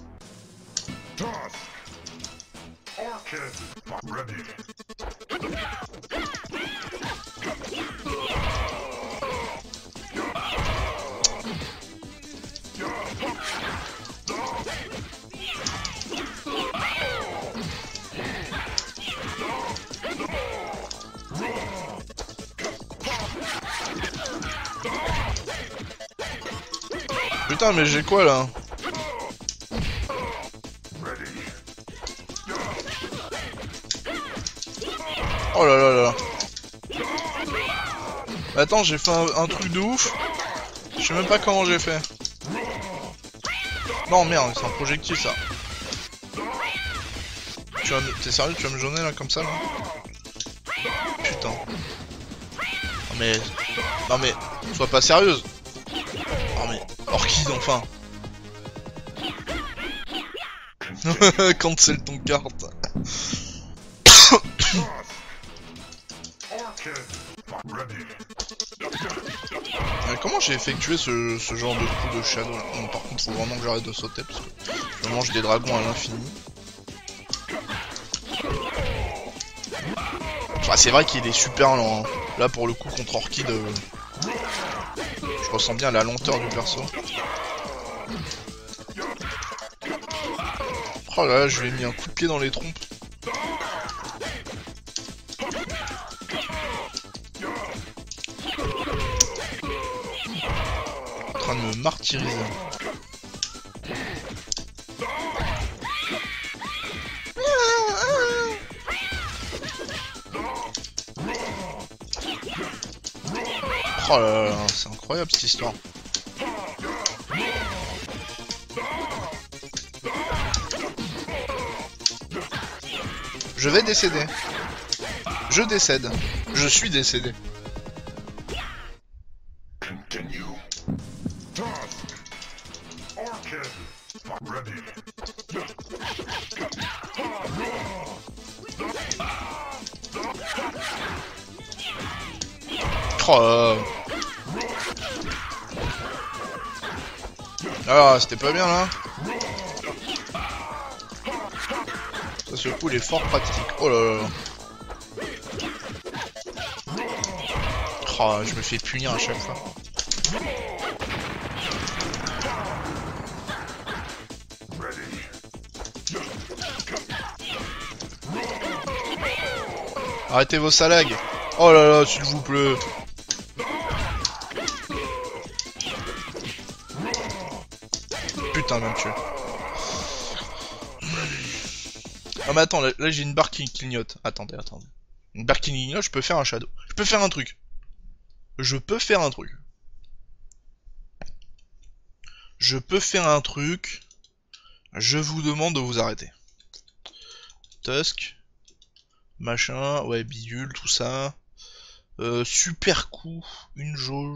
Putain, mais j'ai quoi là? Oh là là là. Attends, j'ai fait un, un truc de ouf. Je sais même pas comment j'ai fait. Non merde, c'est un projectile ça. Tu vas me... T'es sérieux, tu vas me jaunir là comme ça là? Putain. Non mais... Non mais... Sois pas sérieuse. Non mais... Orchid enfin. Cancel ton carte. Euh, comment j'ai effectué ce, ce genre de coup de shadow là? Bon, par contre faut vraiment que j'arrête de sauter parce que je mange des dragons à l'infini. Enfin, c'est vrai qu'il est super lent hein. Là pour le coup contre Orchid euh, je ressens bien la lenteur du perso. Oh là là, je lui ai mis un coup de pied dans les trompes. En train de me martyriser. Oh là là, c'est incroyable cette histoire. Je vais décéder. Je décède. Je suis décédé. Oh ah, c'était pas bien là. Ça ce coup il est fort pratique. Oh là là. Oh, je me fais punir à chaque fois. Arrêtez vos salags. Oh là là, s'il vous plaît. Putain, même tué. Ah mais attends, là, là j'ai une barre qui clignote. Attendez, attendez. Une barre qui clignote, je peux faire un shadow. Je peux faire un truc. Je peux faire un truc. Je peux faire un truc. Je vous demande de vous arrêter. Tusk. Machin, ouais, bidule, tout ça. Euh, super coup. Une jauge.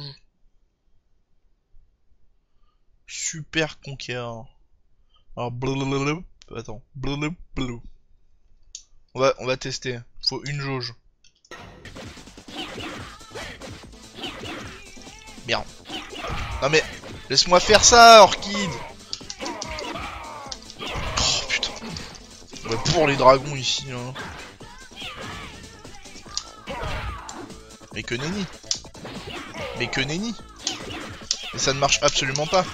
Super conquérant. Alors, blablabla. Attends. Blablabla. On va, on va tester. Faut une jauge. Merde. Non mais, laisse-moi faire ça, Orchid. Oh putain. Ouais, pour les dragons ici, hein. Mais que nenni. Mais que nenni. Et ça ne marche absolument pas.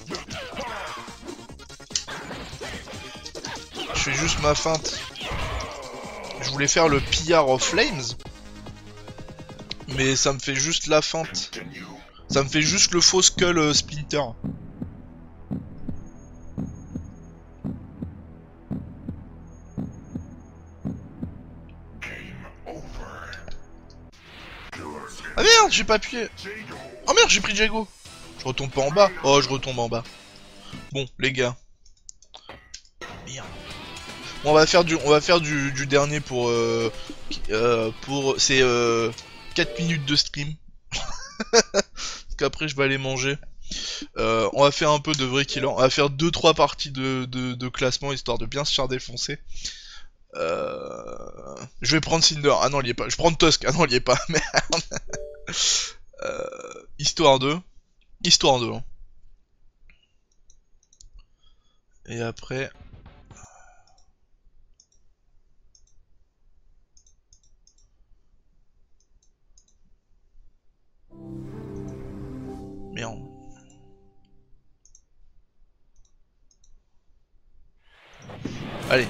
Je fais juste ma feinte. Je voulais faire le pillard of flames. Mais ça me fait juste la feinte. Ça me fait juste le faux skull euh, splinter. Ah merde, j'ai pas appuyé. Oh merde, j'ai pris Jago. Je retombe pas en bas. Oh, je retombe en bas. Bon, les gars. Merde. Bon, on va faire du, on va faire du, du dernier pour, euh, euh, pour, c'est euh, quatre minutes de stream. Parce qu'après je vais aller manger. Euh, on va faire un peu de vrai killer. On va faire deux trois parties de, de, de classement histoire de bien se faire défoncer. Euh... Je vais prendre Cinder. Ah non, il y est pas. Je prends Tusk. Ah non, il y est pas. Merde. euh... Histoire de. Histoire de. Hein. Et après. Merde. Allez.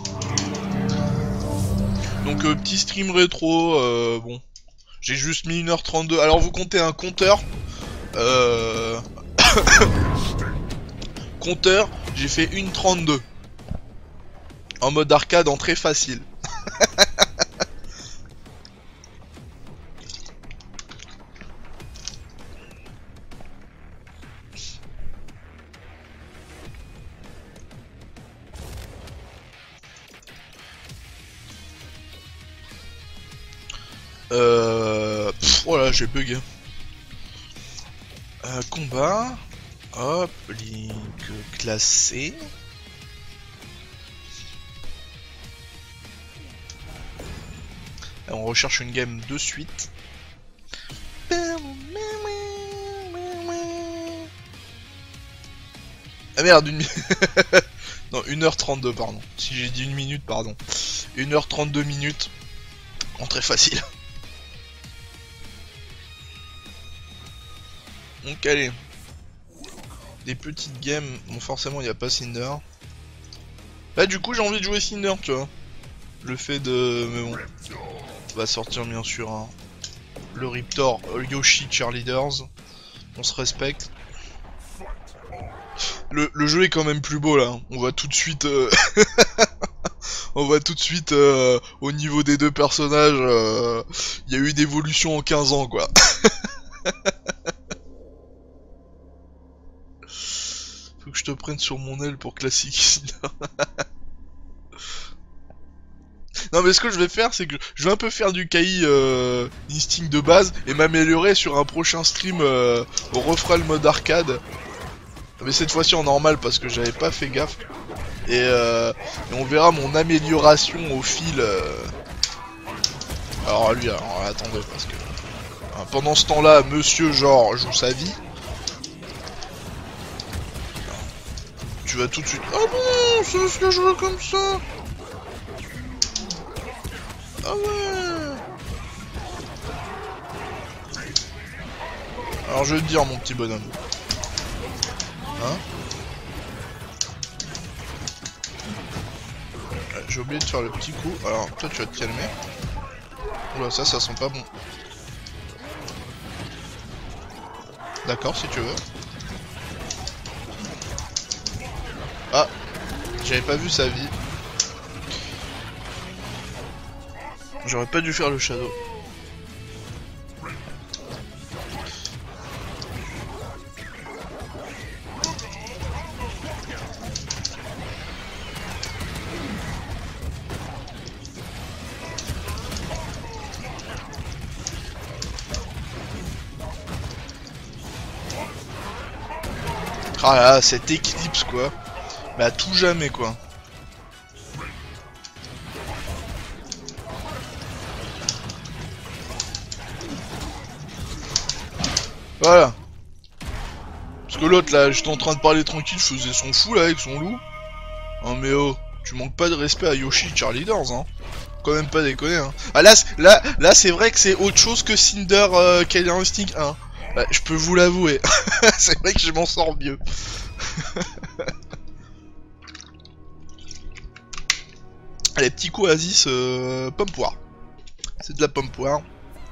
Donc euh, petit stream rétro, euh, bon. J'ai juste mis une heure trente-deux. Alors vous comptez un compteur. Euh... compteur, j'ai fait une trente-deux. En mode arcade en très facile. Euh... Pff, oh là, j'ai bugué. Euh, combat. Hop, link classé. On recherche une game de suite. Ah merde, une minute. Non, une heure trente-deux, pardon. Si j'ai dit une minute, pardon. une heure trente-deux minutes. En très facile. Donc allez. Des petites games. Bon, forcément, il n'y a pas Cinder. Là, du coup, j'ai envie de jouer Cinder, tu vois. Le fait de... Mais bon. On va sortir, bien sûr, hein, le Riptor Yoshi Cheerleaders. On se respecte. Le, le jeu est quand même plus beau, là. On voit tout de suite... Euh... On voit tout de suite, euh, au niveau des deux personnages, il euh, y a eu une évolution en quinze ans, quoi. Faut que je te prenne sur mon aile pour classique. Non, mais ce que je vais faire, c'est que je vais un peu faire du K I euh, Instinct de base et m'améliorer sur un prochain stream. Euh, on refera le mode arcade. Mais cette fois-ci en normal parce que j'avais pas fait gaffe. Et, euh, et on verra mon amélioration au fil. Euh... Alors lui, alors attendez parce que hein, pendant ce temps-là, Monsieur genre joue sa vie. Tu vas tout de suite. Ah bon, c'est ce que je veux comme ça. Ah ouais. Alors je vais te dire mon petit bonhomme. Hein? J'ai oublié de faire le petit coup. Alors toi tu vas te calmer. Oula, ça ça sent pas bon. D'accord, si tu veux. Ah, j'avais pas vu sa vie. J'aurais pas dû faire le shadow. Ah là, là, cette éclipse quoi. Mais à tout jamais quoi. Voilà. Parce que l'autre là, j'étais en train de parler tranquille, je faisais son fou là avec son loup. Hein mais oh, tu manques pas de respect à Yoshi Cheerleaders hein. Quand même pas déconner hein. Ah là, là, là c'est vrai que c'est autre chose que Cinder euh, Killer Instinct un. Ouais, je peux vous l'avouer. C'est vrai que je m'en sors mieux. Allez, petit coup Oasis, euh, pomme poire. C'est de la pomme poire.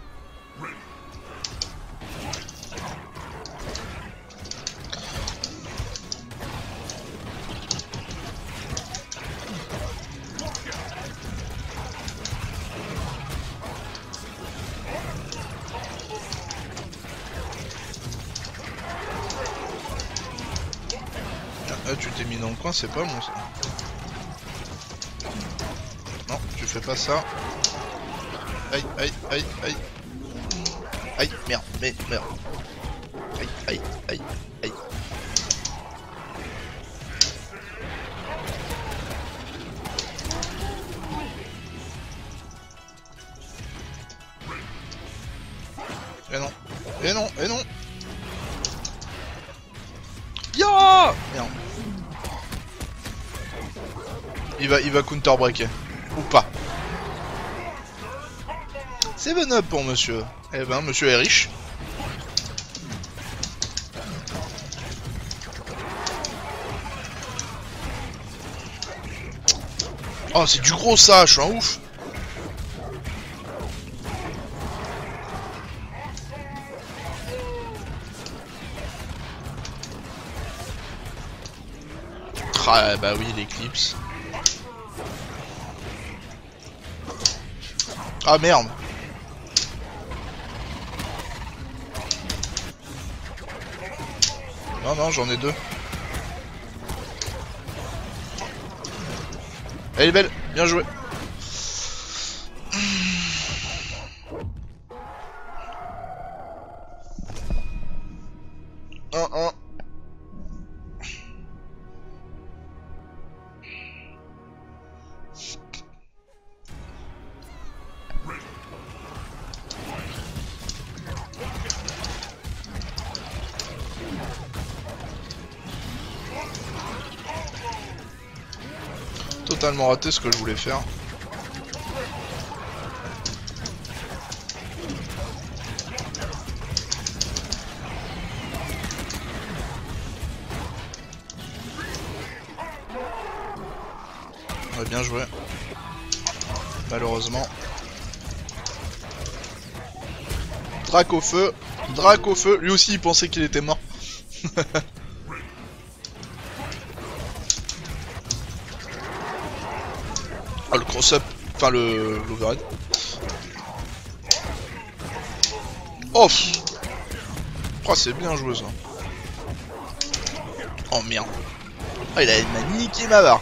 Ah, tu t'es mis dans le coin, c'est pas bon ça. Non, tu fais pas ça. Aïe, aïe, aïe, aïe. Aïe, merde, mais merde. Aïe, aïe, aïe, aïe. Et non, et non, et non. Ya merde. Il va, il va counter breaker. Ou pas. seven up pour monsieur. Eh ben, monsieur est riche. Oh, c'est du gros ça, je suis un ouf. Ah bah oui, l'éclipse. Ah merde. Non non, j'en ai deux. Elle est belle, bien joué. Totalement raté ce que je voulais faire. Ouais, bien joué. Malheureusement. Drac au feu. Drac au feu. Lui aussi il pensait qu'il était mort. Ah, le cross-up. Enfin le l'overhead. Oh, oh c'est bien joué ça. Oh merde. Oh il a m'a niqué ma barre.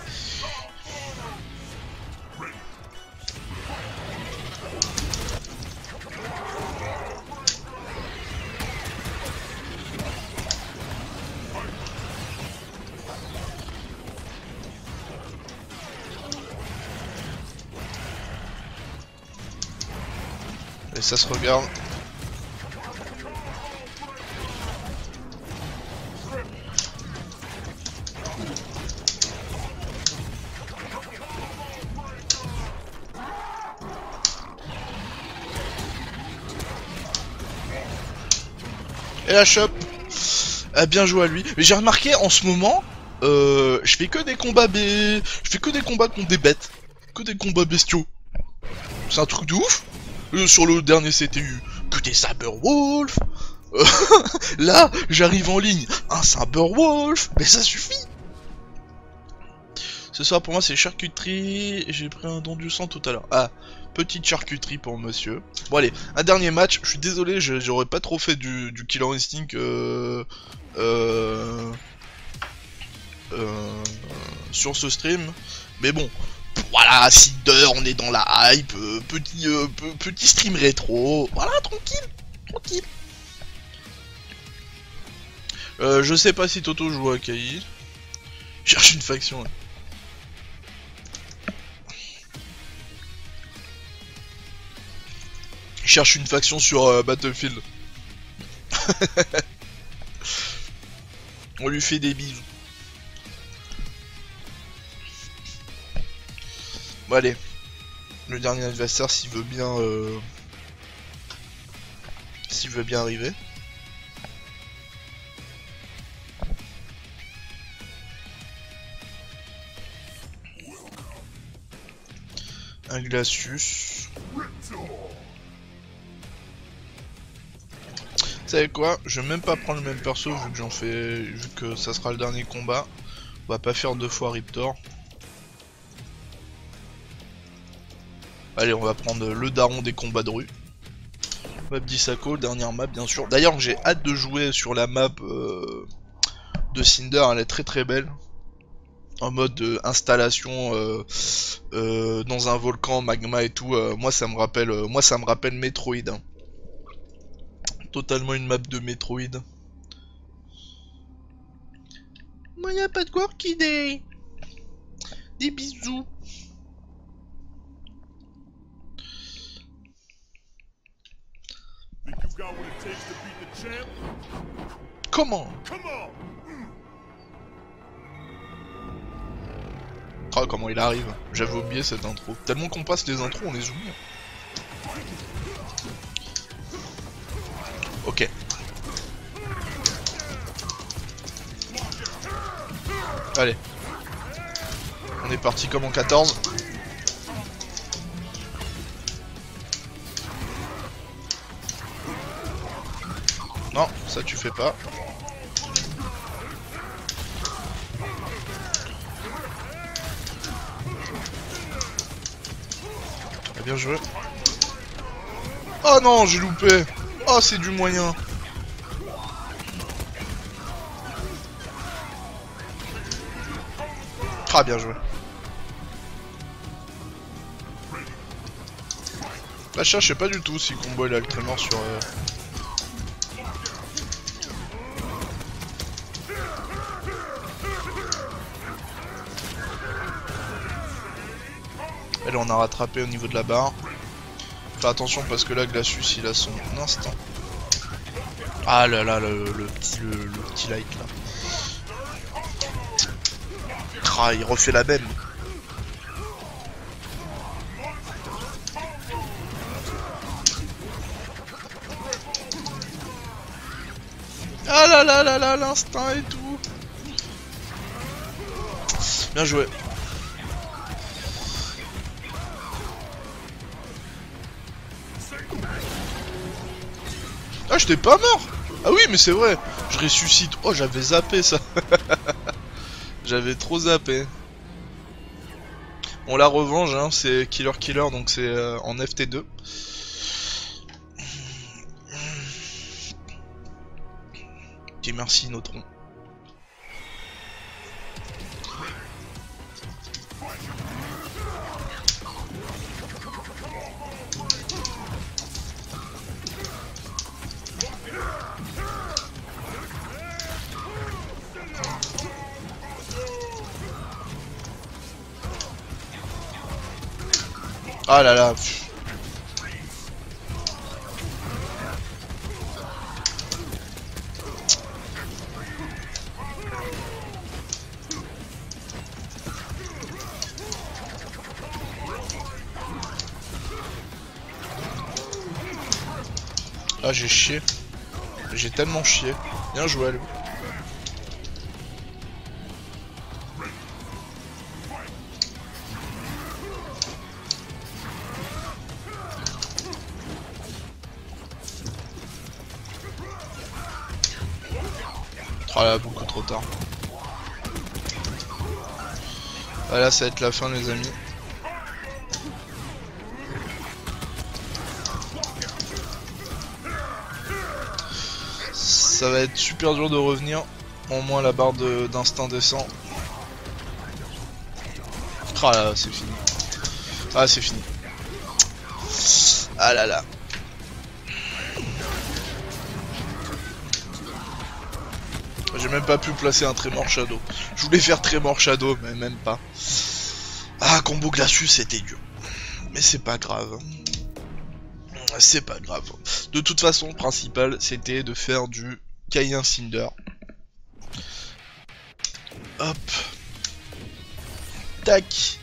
Et ça se regarde. Et la chope. Ah, bien joué à lui. Mais j'ai remarqué en ce moment, euh, je fais que des combats B. Je fais que des combats contre des bêtes. Que des combats bestiaux. C'est un truc de ouf. Euh, sur le dernier C T U, que des Saberwolf. Euh, là, j'arrive en ligne, un Saberwolf. Mais ça suffit. Ce soir pour moi c'est charcuterie. J'ai pris un don du sang tout à l'heure. Ah, petite charcuterie pour monsieur. Bon allez, un dernier match. Je suis désolé, j'aurais pas trop fait du, du Killer Instinct euh, euh, euh, sur ce stream. Mais bon, voilà, Cinder, on est dans la hype. Euh, petit, euh, petit stream rétro. Voilà, tranquille, tranquille. Euh, je sais pas si Toto joue à K I. Cherche une faction. Là. Il cherche une faction sur euh, Battlefield. On lui fait des bisous. Bon allez. Le dernier adversaire s'il veut bien... Euh... S'il veut bien arriver. Un Glacius. Vous savez quoi? Je vais même pas prendre le même perso vu que j'en fais, vu que ça sera le dernier combat. On va pas faire deux fois Riptor. Allez, on va prendre le daron des combats de rue. Map d'Isako, dernière map bien sûr. D'ailleurs, j'ai hâte de jouer sur la map euh, de Cinder, elle est très très belle. En mode euh, installation euh, euh, dans un volcan, magma et tout. Euh, moi, ça me rappelle, euh, moi ça me rappelle Metroid. Hein. Totalement une map de Metroid. Moi y'a pas de quoi qui des... Des bisous. Comment? Oh comment il arrive. J'avais oublié cette intro. Tellement qu'on passe les intros, on les oublie. Ok. Allez. On est parti comme en quatorze. Non, ça tu fais pas. Bien joué. Oh non, j'ai loupé. Oh, c'est du moyen. Ah, bien joué. Là, je sais pas du tout si combo il a le trémor sur... Euh... Et là, on a rattrapé au niveau de la barre. Fais attention parce que là, Glacius, il a son instant. Ah là là, le, le, petit, le, le petit light là. Ah, il refait la belle. là là là là, l'instinct et tout. Bien joué. Ah, j'étais pas mort. Ah oui, mais c'est vrai. Je ressuscite. Oh, j'avais zappé ça. J'avais trop zappé. Bon, la revanche, hein, c'est Killer Killer, donc c'est euh, en F T deux. Ok, merci Neutron. Ah là là. Pff. Ah, j'ai chié. J'ai tellement chié. Bien joué à lui. Oh là, beaucoup trop tard. Ah là, ça va être la fin, les amis. Ça va être super dur de revenir. Au moins la barre d'instinct descend. Ah là, c'est fini. Ah, c'est fini. Ah là là. J'ai même pas pu placer un Tremor Shadow. Je voulais faire Tremor Shadow, mais même pas. Ah, combo Glacius, c'était dur. Mais c'est pas grave. C'est pas grave. De toute façon, le principal, c'était de faire du Kaien Cinder. Hop. Tac.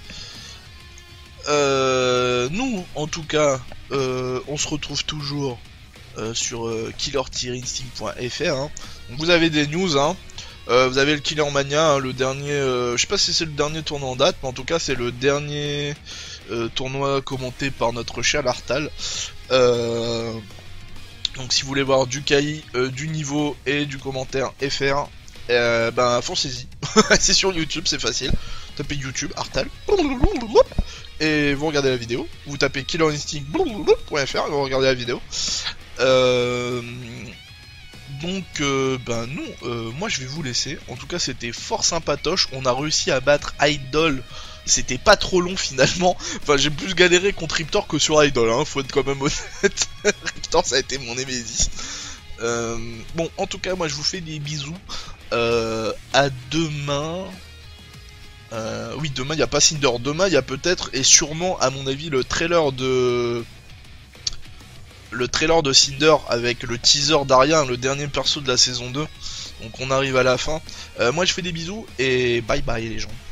Euh, nous, en tout cas, euh, on se retrouve toujours euh, sur euh, killer tiret instinct point F R. Hein. Donc vous avez des news, hein. Euh, vous avez le Killer Mania, hein, le dernier, euh, je sais pas si c'est le dernier tournoi en date, mais en tout cas c'est le dernier euh, tournoi commenté par notre cher Lartal. Euh, donc si vous voulez voir du K I, euh, du niveau et du commentaire F R, euh, ben foncez-y. C'est sur YouTube, c'est facile. Tapez YouTube, Artal, et vous regardez la vidéo. Vous tapez killer instinct point F R et vous regardez la vidéo. Euh... Donc, euh, ben non, euh, moi je vais vous laisser. En tout cas, c'était fort sympatoche. On a réussi à battre Idol. C'était pas trop long finalement. Enfin, j'ai plus galéré contre Riptor que sur Idol, hein, faut être quand même honnête. Riptor, ça a été mon némésis. Euh, bon, en tout cas, moi je vous fais des bisous. Euh, à demain. Euh, oui, demain il n'y a pas Cinder. Demain il y a peut-être et sûrement, à mon avis, le trailer de. Le trailer de Cinder avec le teaser d'Aria, le dernier perso de la saison deux. Donc on arrive à la fin. Euh, moi je fais des bisous et bye bye les gens.